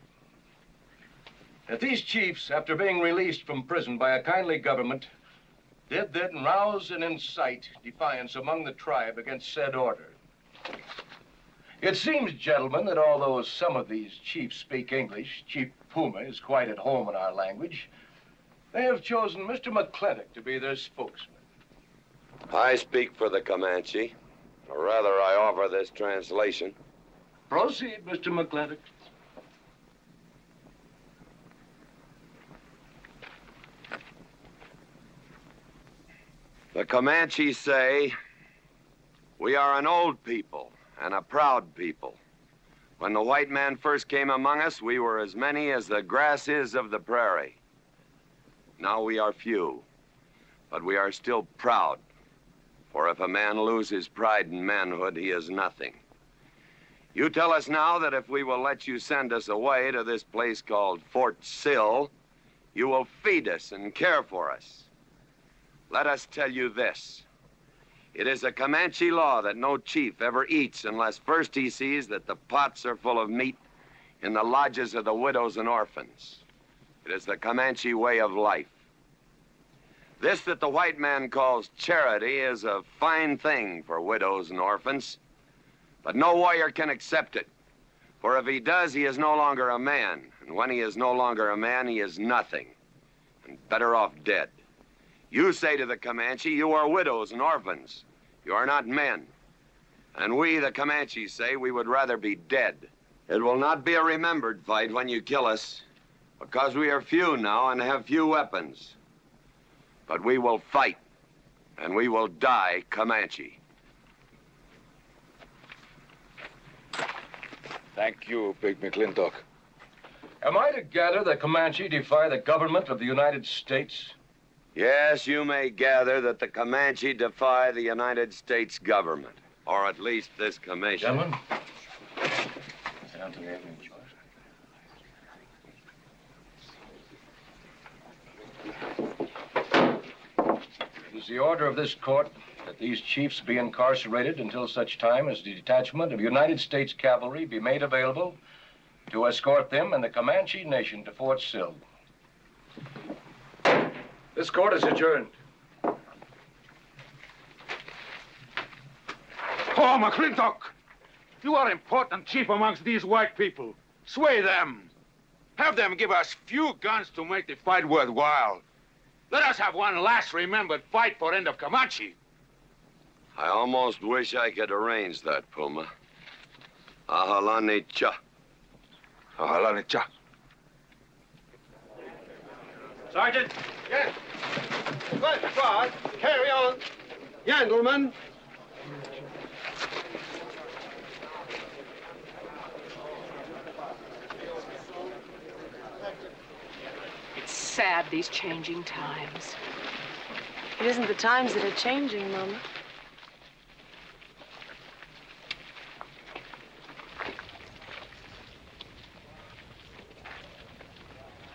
that these chiefs, after being released from prison by a kindly government, did then rouse and incite defiance among the tribe against said order. It seems, gentlemen, that although some of these chiefs speak English, Chief Puma is quite at home in our language, they have chosen Mister McLintock to be their spokesman. I speak for the Comanche, or rather I offer this translation. Proceed, Mister McLintock. The Comanche say, we are an old people and a proud people. When the white man first came among us, we were as many as the grass is of the prairie. Now we are few, but we are still proud. For if a man loses pride in manhood, he is nothing. You tell us now that if we will let you send us away to this place called Fort Sill, you will feed us and care for us. Let us tell you this. It is a Comanche law that no chief ever eats unless first he sees that the pots are full of meat in the lodges of the widows and orphans. It is the Comanche way of life. This that the white man calls charity is a fine thing for widows and orphans, but no warrior can accept it. For if he does, he is no longer a man, and when he is no longer a man, he is nothing, and better off dead. You say to the Comanche, you are widows and orphans. You are not men. And we, the Comanche, say we would rather be dead. It will not be a remembered fight when you kill us, because we are few now and have few weapons. But we will fight, and we will die Comanche. Thank you, Big McLintock. Am I to gather that Comanche defy the government of the United States? Yes, you may gather that the Comanche defy the United States government, or at least this commission. Gentlemen, sit down to the evening chores. It is the order of this court that these chiefs be incarcerated until such time as the detachment of United States cavalry be made available to escort them and the Comanche Nation to Fort Sill. This court is adjourned. Oh, McLintock! You are important chief amongst these white people. Sway them. Have them give us few guns to make the fight worthwhile. Let us have one last remembered fight for end of Comanche. I almost wish I could arrange that, Puma. Ahalani cha. Ahalani cha. Sergeant. Yes. Good God. Carry on. Gentlemen. It's sad, these changing times. It isn't the times that are changing, Mama.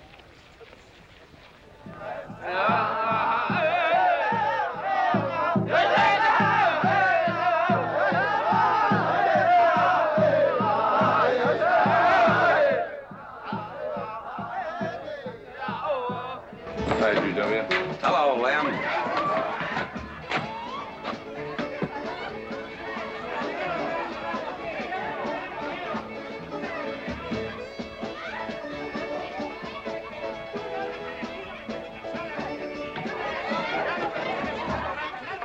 Yeah.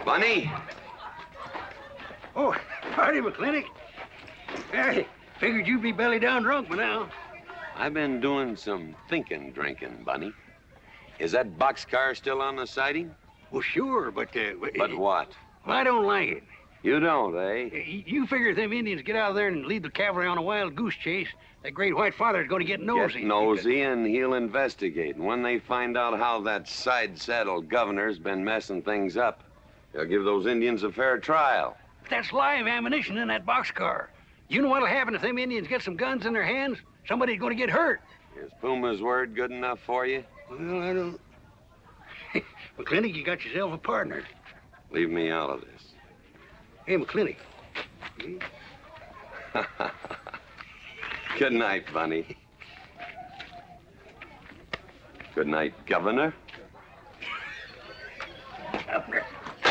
Bunny? Oh, howdy, McLintock. Hey, figured you'd be belly down drunk by now. I've been doing some thinking drinking, Bunny. Is that boxcar still on the siding? Well, sure, but... Uh, But what? Well, I don't like it. You don't, eh? Y- You figure if them Indians get out there and lead the cavalry on a wild goose chase, that great white father's going to get nosy. Get nosy, and he'll investigate. And when they find out how that side-saddle governor's been messing things up, they'll give those Indians a fair trial. That's live ammunition in that boxcar. You know what'll happen if them Indians get some guns in their hands? Somebody's going to get hurt. Is Puma's word good enough for you? Well, I don't... McLintock, you got yourself a partner. Leave me out of this. Hey, McLintock. Good night, Bunny. Good night, Governor. Governor.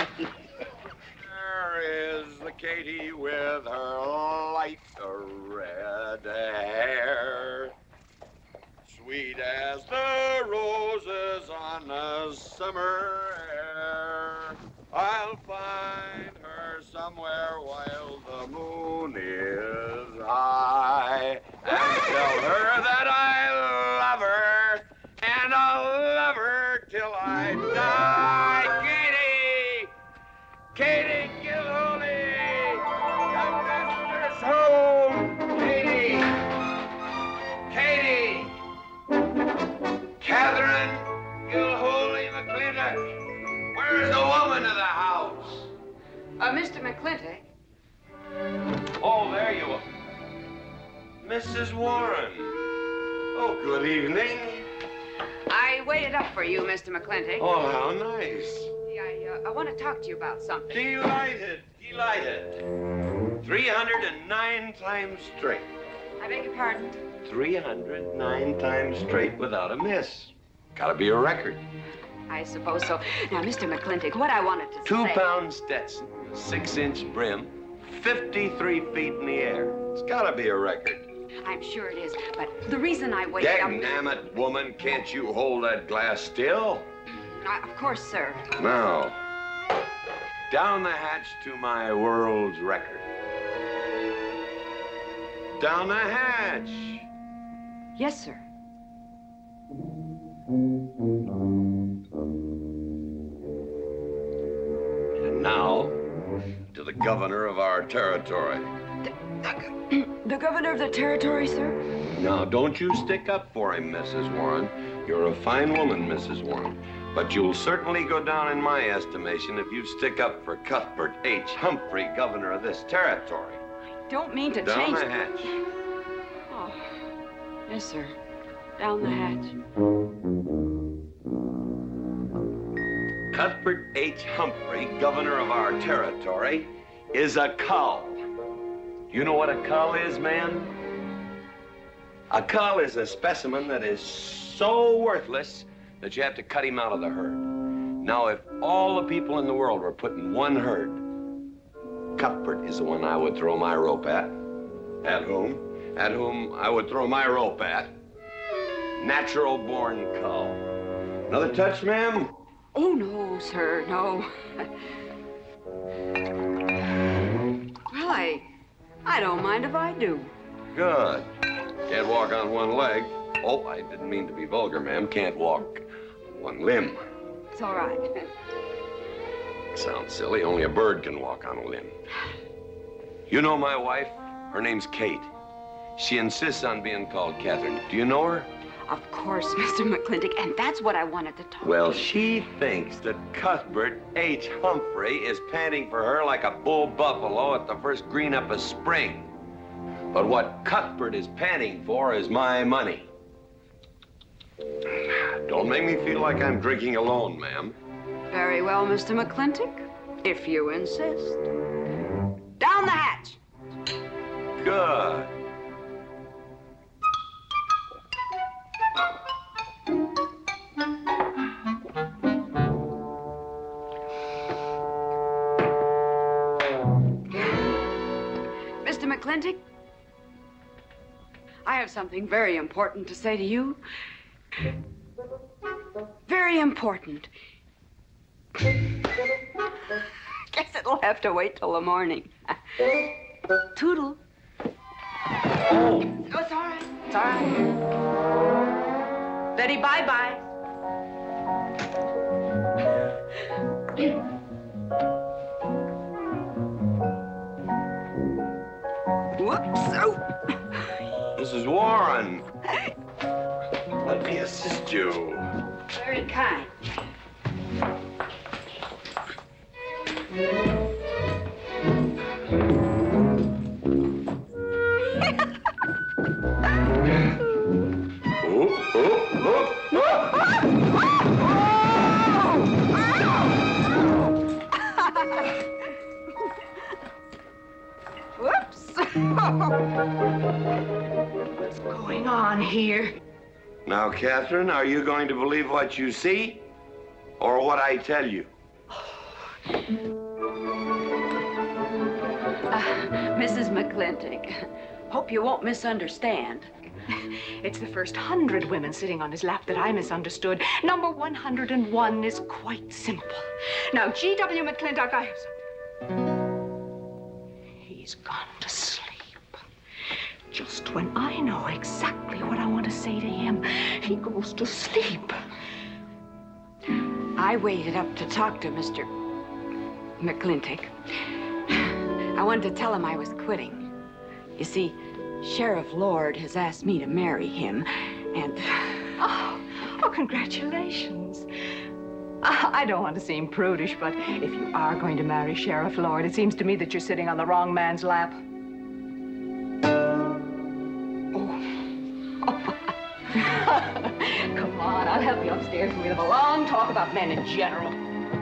There is the Katie with her light red hair, sweet as the roses on a summer air. I'll find her somewhere while the moon is high and tell her that I love her, and I'll love her till I die. Katie! Katie Gilhooley! Young master's home! Katie! Katie! Katherine Gilhooley McLintock! Where's the woman of the house? Uh, Mister McLintock. Oh, there you are. Missus Warren. Oh, good evening. I waited up for you, Mister McLintock. Oh, how nice. I, uh, I want to talk to you about something. Delighted, delighted. three hundred nine times straight. I beg your pardon? three hundred nine times straight without a miss. Gotta be a record. I suppose so. Now, Mister McLintock, what I wanted to Two say... pound Stetson, six inch brim, fifty-three feet in the air. It's gotta be a record. I'm sure it is, but the reason I waited up... Dagnammit, woman, can't you hold that glass still? Uh, of course, sir. Now, down the hatch to my world's record. Down the hatch. Yes, sir. And now, to the governor of our territory. The governor of the territory, sir? Now, don't you stick up for him, Missus Warren. You're a fine woman, Missus Warren. But you'll certainly go down in my estimation if you stick up for Cuthbert H. Humphrey, governor of this territory. I don't mean to Down change... the hatch. Oh, yes, sir. Down the hatch. Cuthbert H. Humphrey, governor of our territory, is a cull. You know what a cull is, man? A cull is a specimen that is so worthless that you have to cut him out of the herd. Now, if all the people in the world were put in one herd, Cuthbert is the one I would throw my rope at. At whom? At whom I would throw my rope at. Natural-born cull. Another touch, ma'am? Oh, no, sir, no. Well, I... I don't mind if I do. Good. Can't walk on one leg. Oh, I didn't mean to be vulgar, ma'am. Can't walk on one limb. It's all right. Sounds silly. Only a bird can walk on a limb. You know my wife? Her name's Kate. She insists on being called Katherine. Do you know her? Of course, Mister McLintock, and that's what I wanted to talk Well, to you. she thinks that Cuthbert H. Humphrey is panting for her like a bull buffalo at the first green up of spring. But what Cuthbert is panting for is my money. Don't make me feel like I'm drinking alone, ma'am. Very well, Mister McLintock, if you insist. Down the hatch. Good. Mister McLintock, I have something very important to say to you. Very important. Guess it'll have to wait till the morning. Toodle. Oh. Oh, it's all right. It's all right. Betty, bye-bye. Whoops. Oh. Missus Warren. Let me assist you. Very kind. Oh, oh, oh, Whoops. What's going on here? Now, Katherine, are you going to believe what you see or what I tell you? Uh, Missus McLintock, hope you won't misunderstand. It's the first hundred women sitting on his lap that I misunderstood. Number one hundred and one is quite simple. Now, G W McLintock, I have some... He's gone to sleep. Just when I know exactly what I want to say to him, he goes to sleep. I waited up to talk to Mister McLintock. I wanted to tell him I was quitting. You see, Sheriff Lord has asked me to marry him, and... Oh, oh, congratulations. Uh, I don't want to seem prudish, but if you are going to marry Sheriff Lord, it seems to me that you're sitting on the wrong man's lap. Come on, I'll help you upstairs and we'll have a long talk about men in general.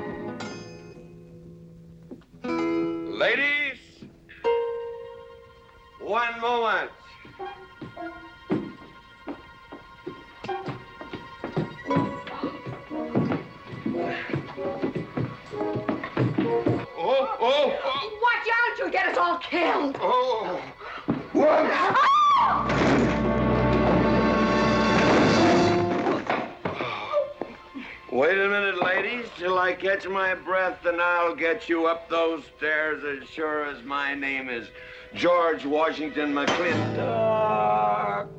Ladies, one moment. Oh, oh, oh. Watch out, you'll get us all killed. Oh. Ah! Wait a minute, ladies, till I catch my breath, and I'll get you up those stairs as sure as my name is George Washington McLintock.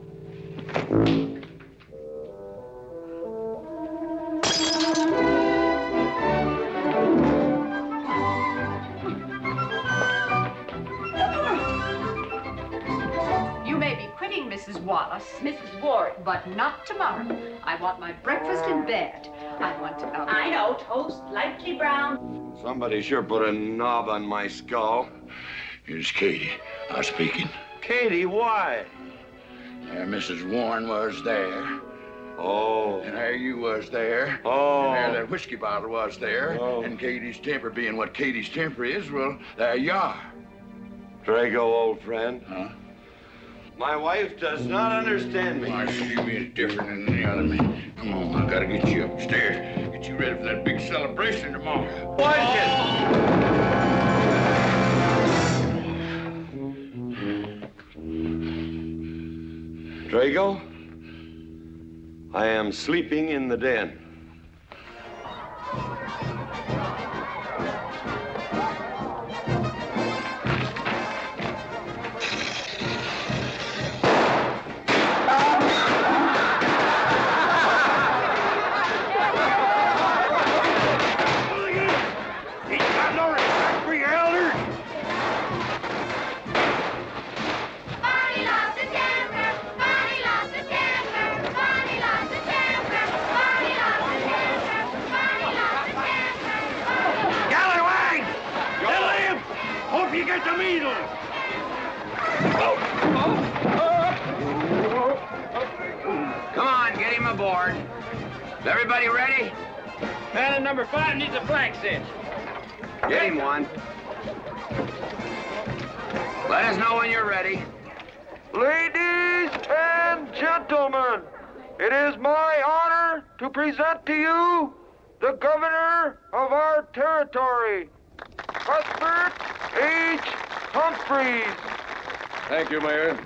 You may be quitting, Missus Wallace, Missus Ward, but not tomorrow. I want my breakfast in bed. I want to know. I know, toast, lightly brown. Somebody sure put a knob on my skull. Here's Katie. I'm speaking. Katie, why? There, Missus Warren was there. Oh. And there you was there. Oh. And there that whiskey bottle was there. Oh. And Katie's temper being what Katie's temper is, well, there you are. Drago, old friend. Huh? My wife does not understand me. Why, she is different than the other man. Come on, I gotta get you upstairs. Get you ready for that big celebration tomorrow. What is Drago, I am sleeping in the den. Come on, get him aboard. Is everybody ready? Man in number five needs a flank cinch. Get him one. Let us know when you're ready. Ladies and gentlemen, it is my honor to present to you the governor of our territory, Cuthbert H. Humphreys. Thank you, Mayor.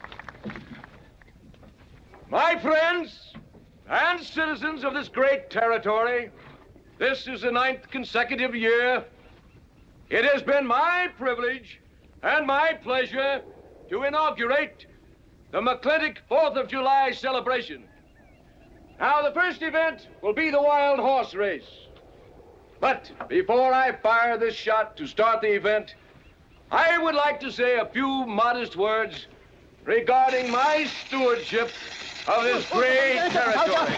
My friends and citizens of this great territory, this is the ninth consecutive year It has been my privilege and my pleasure to inaugurate the McLintock fourth of July celebration. Now, the first event will be the wild horse race. But before I fire this shot to start the event, I would like to say a few modest words regarding my stewardship of this great territory.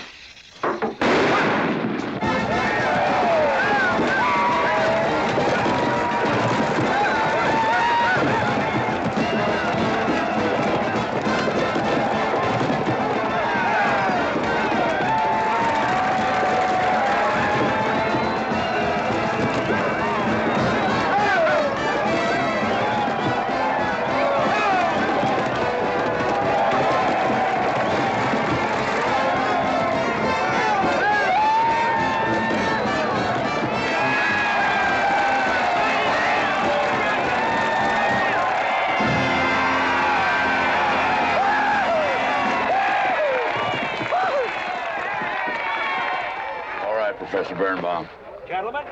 Professor Birnbaum. Gentlemen.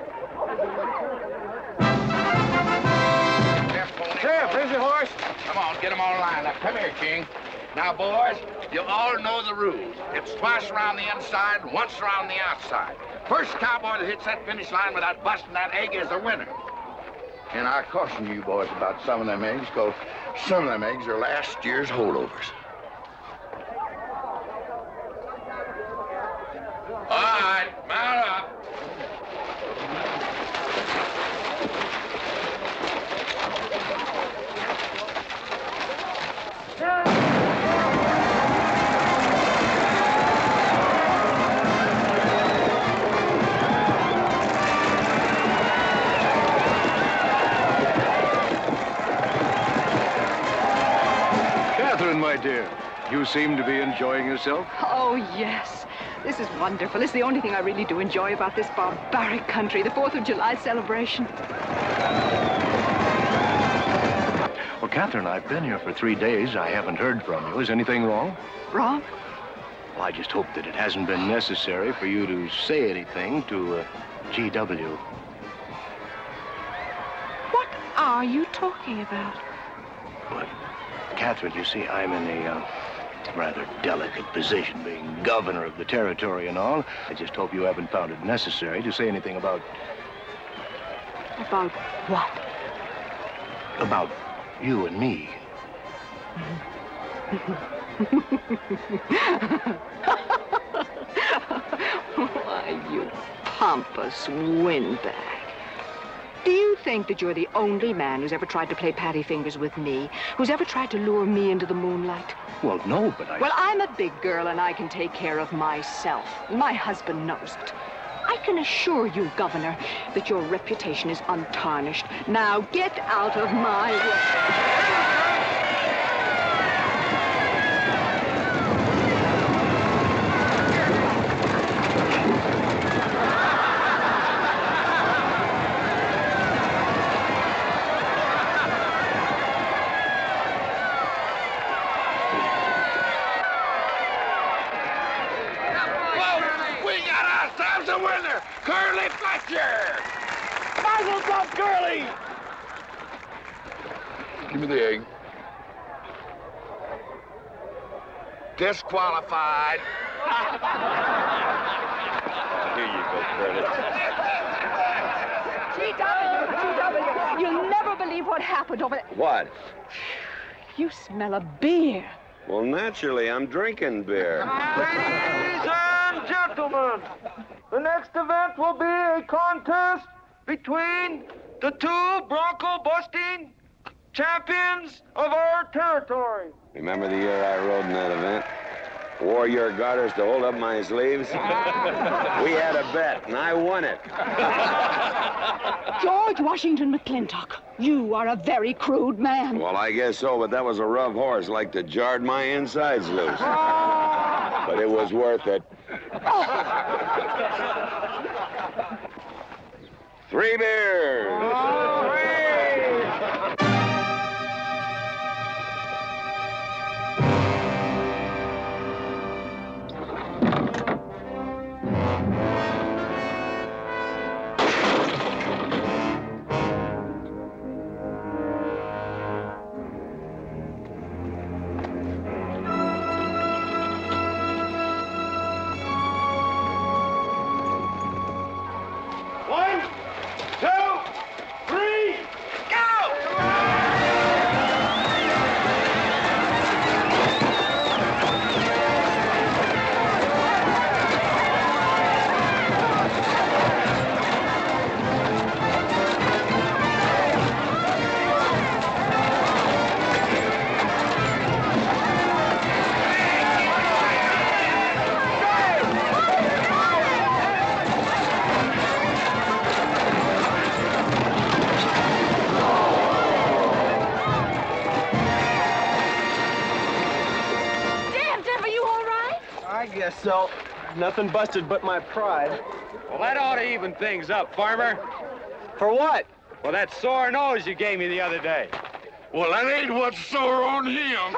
Sheriff, here's your horse. Come on, get them all lined up. Come here, King. Now, boys, you all know the rules. It's twice around the inside, once around the outside. First cowboy that hits that finish line without busting that egg is the winner. And I caution you boys about some of them eggs, because some of them eggs are last year's holdovers. All right, mount up. Katherine, my dear, you seem to be enjoying yourself. Oh, yes. This is wonderful. It's the only thing I really do enjoy about this barbaric country, the fourth of July celebration. Well, Katherine, I've been here for three days. I haven't heard from you. Is anything wrong? Wrong? Well, I just hope that it hasn't been necessary for you to say anything to uh, G W. What are you talking about? But, Katherine, you see, I'm in a uh, rather delicate position, being governor of the territory and all. I just hope you haven't found it necessary to say anything about... About what? About you and me. Why, you pompous windbag. Do you think that you're the only man who's ever tried to play patty fingers with me, who's ever tried to lure me into the moonlight? Well, no, but I... Well, I'm a big girl and I can take care of myself. My husband knows it. I can assure you, Governor, that your reputation is untarnished. Now get out of my way. Curly Fletcher! Muzzles up, Curly! Give me the egg. Disqualified. Here you go, Curly. G W, G W, you'll never believe what happened over there. What? You smell a beer. Well, naturally, I'm drinking beer. Ladies and gentlemen, the next event will be a contest between the two bronco-busting champions of our territory. Remember the year I rode in that event? Wore your garters to hold up my sleeves? We had a bet, and I won it. George Washington McLintock, you are a very crude man. Well, I guess so, but that was a rough horse, like to jarred my insides loose. But it was worth it. Three beers. so. Nothing busted but my pride. Well, that ought to even things up, farmer. For what? Well, that sore nose you gave me the other day. Well, that ain't what's sore on him.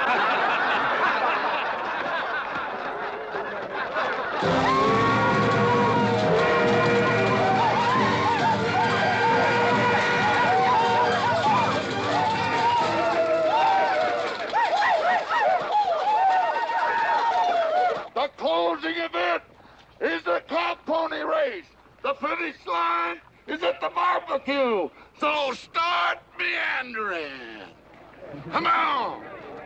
The closing event is the cow pony race. The finish line is at the barbecue. So start meandering. Come on.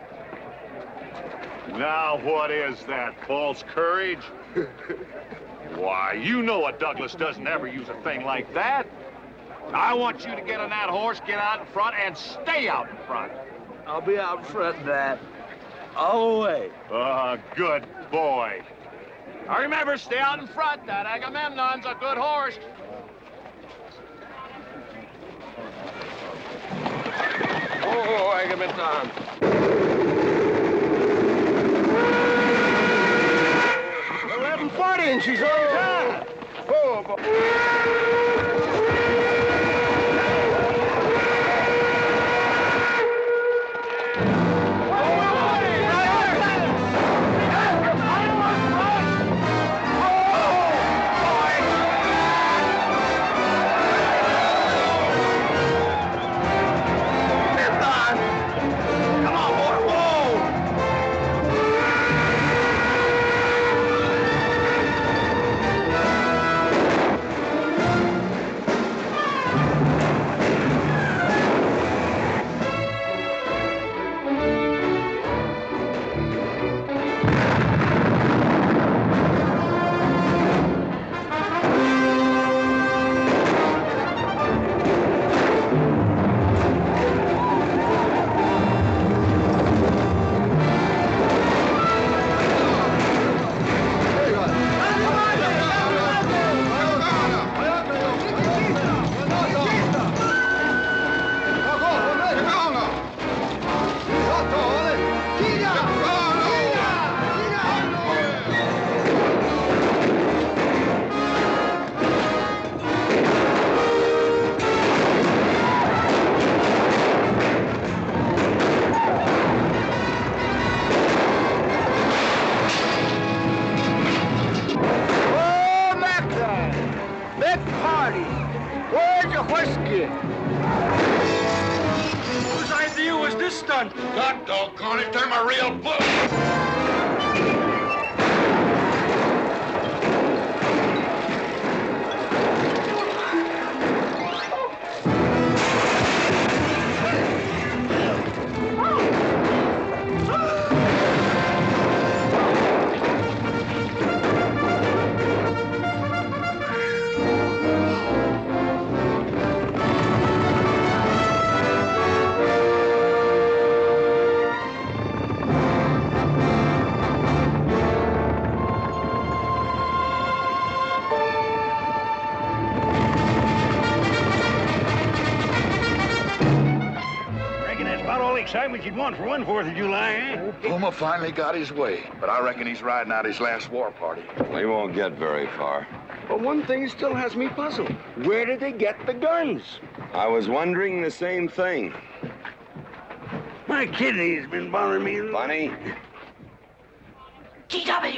Now, what is that, false courage? Why, you know a Douglas doesn't ever use a thing like that. I want you to get on that horse, get out in front, and stay out in front. I'll be out in front, Dad. All the way. Ah, good boy. Now remember, stay out in front. That Agamemnon's a good horse. Oh, Agamemnon. eleven forty and she's on time. Oh, boy. Whose idea was this stunt? God doggone it, they're my real book. Excitement you'd want for one Fourth of July, eh? Puma finally got his way, but I reckon he's riding out his last war party. We won't get very far. But one thing still has me puzzled. Where did they get the guns? I was wondering the same thing. My kidney's been bothering me. Funny? G W.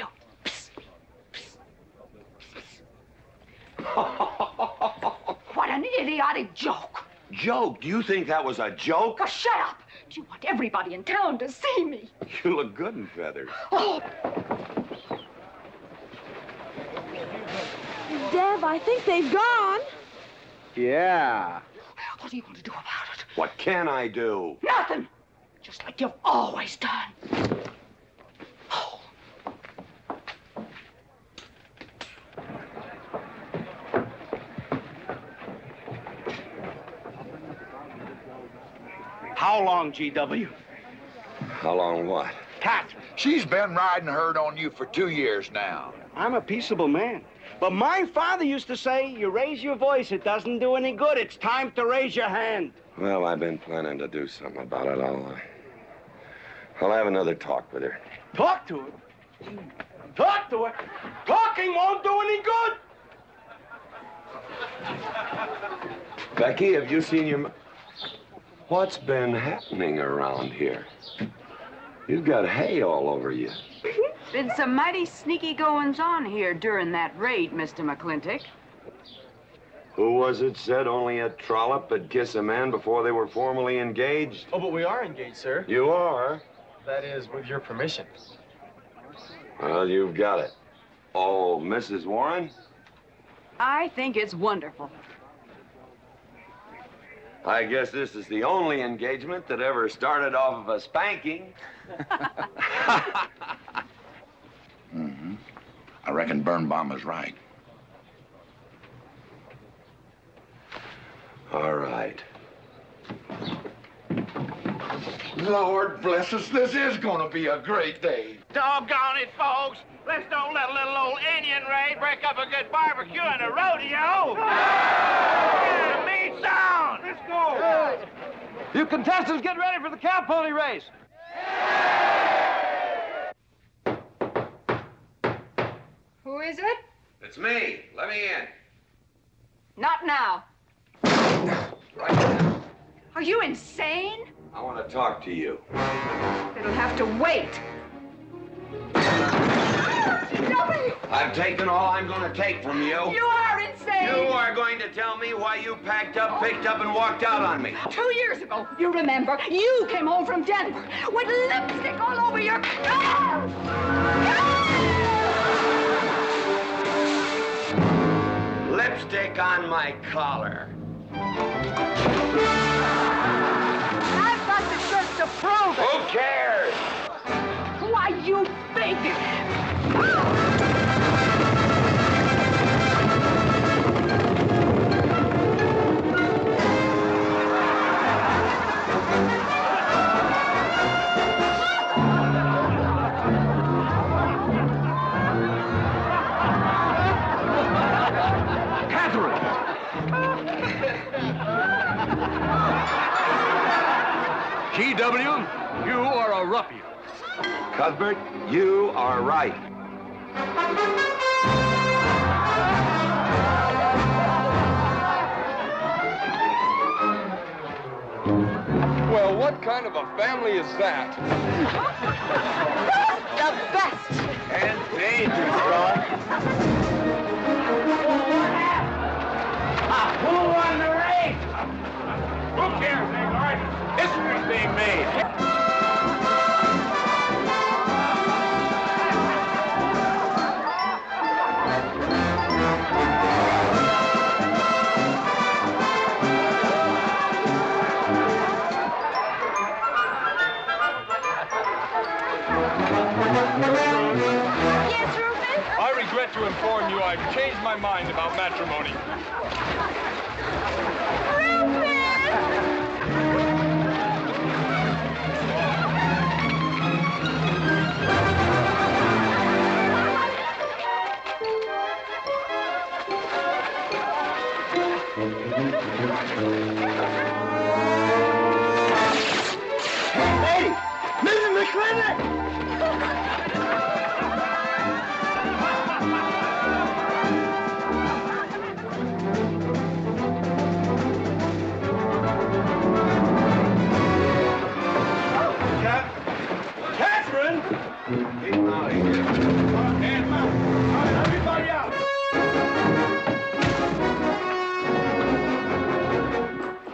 What an idiotic joke. Joke? Do you think that was a joke? Oh, shut up. Do you want everybody in town to see me? You look good in feathers. Oh. Dev, I think they've gone. Yeah. What are you going to do about it? What can I do? Nothing. Just like you've always done. How long, G W? How long what? Katherine. She's been riding herd on you for two years now. I'm a peaceable man. But my father used to say, you raise your voice, it doesn't do any good. It's time to raise your hand. Well, I've been planning to do something about it. I'll, uh, I'll have another talk with her. Talk to her? Talk to her? Talking won't do any good. Becky, have you seen your... What's been happening around here? You've got hay all over you. Been some mighty sneaky goings-on here during that raid, Mister McLintock. Who was it said only a trollop would kiss a man before they were formally engaged? Oh, but we are engaged, sir. You are? That is, with your permission. Well, you've got it. Oh, Missus Warren? I think it's wonderful. I guess this is the only engagement that ever started off of a spanking. Mm-hmm. I reckon Birnbaum is right. All right. Lord bless us, this is gonna be a great day. Doggone it, folks. Let's don't let a little old Indian raid break up a good barbecue and a rodeo. Yeah, meat sound. Let's go. You contestants get ready for the cow pony race. Who is it? It's me. Let me in. Not now. Right now. Are you insane? I want to talk to you. It'll have to wait. I've taken all I'm going to take from you. You are insane. You are going to tell me why you packed up, picked up, and walked out on me. Two years ago, you remember, you came home from Denver with lipstick all over your clothes. Lipstick on my collar. I've got the shirts to prove it. Who cares? Why, you big... G W, you are a ruffian. Cuthbert, you are right. Well, what kind of a family is that? The best. And dangerous, son. Who won the race? Who cares, Ingrid? History's being made. Yes, Rufus? I regret to inform you I've changed my mind about matrimony. Hey, Missus McLintock! Katherine! Keep him out of here. Hand him out. All right, everybody out.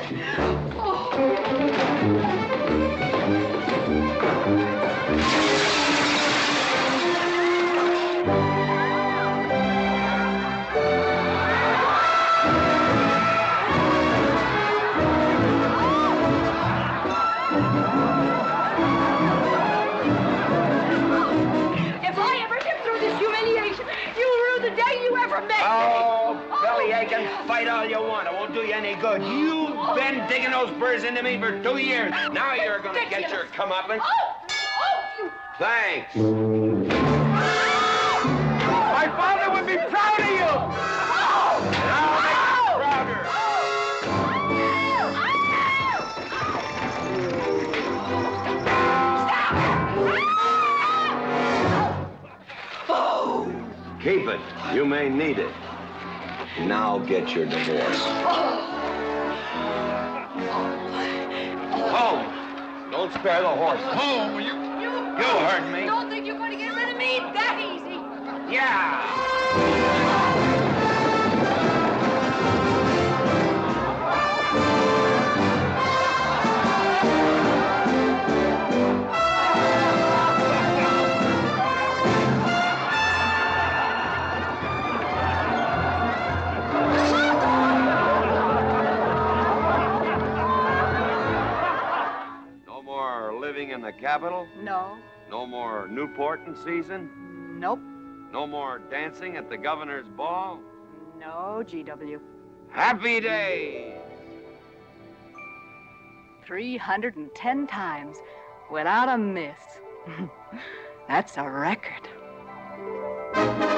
If I ever get through this humiliation, you'll rue the day you ever met me. Oh, belly aching, fight all you want. It won't do you any good. You've been digging those burrs into me for two years. Now you're gonna get your comeuppance. Thanks. My father would be proud of you. Now make him prouder. Keep it. You may need it. Now get your divorce. Home. Don't spare the horse. Home, you... You heard me. Don't think you're going to get rid of me that easy. Yeah. No more living in the capital? No. No more Newport in season? Nope. No more dancing at the governor's ball? No, G W. Happy days! three hundred ten times without a miss. That's a record.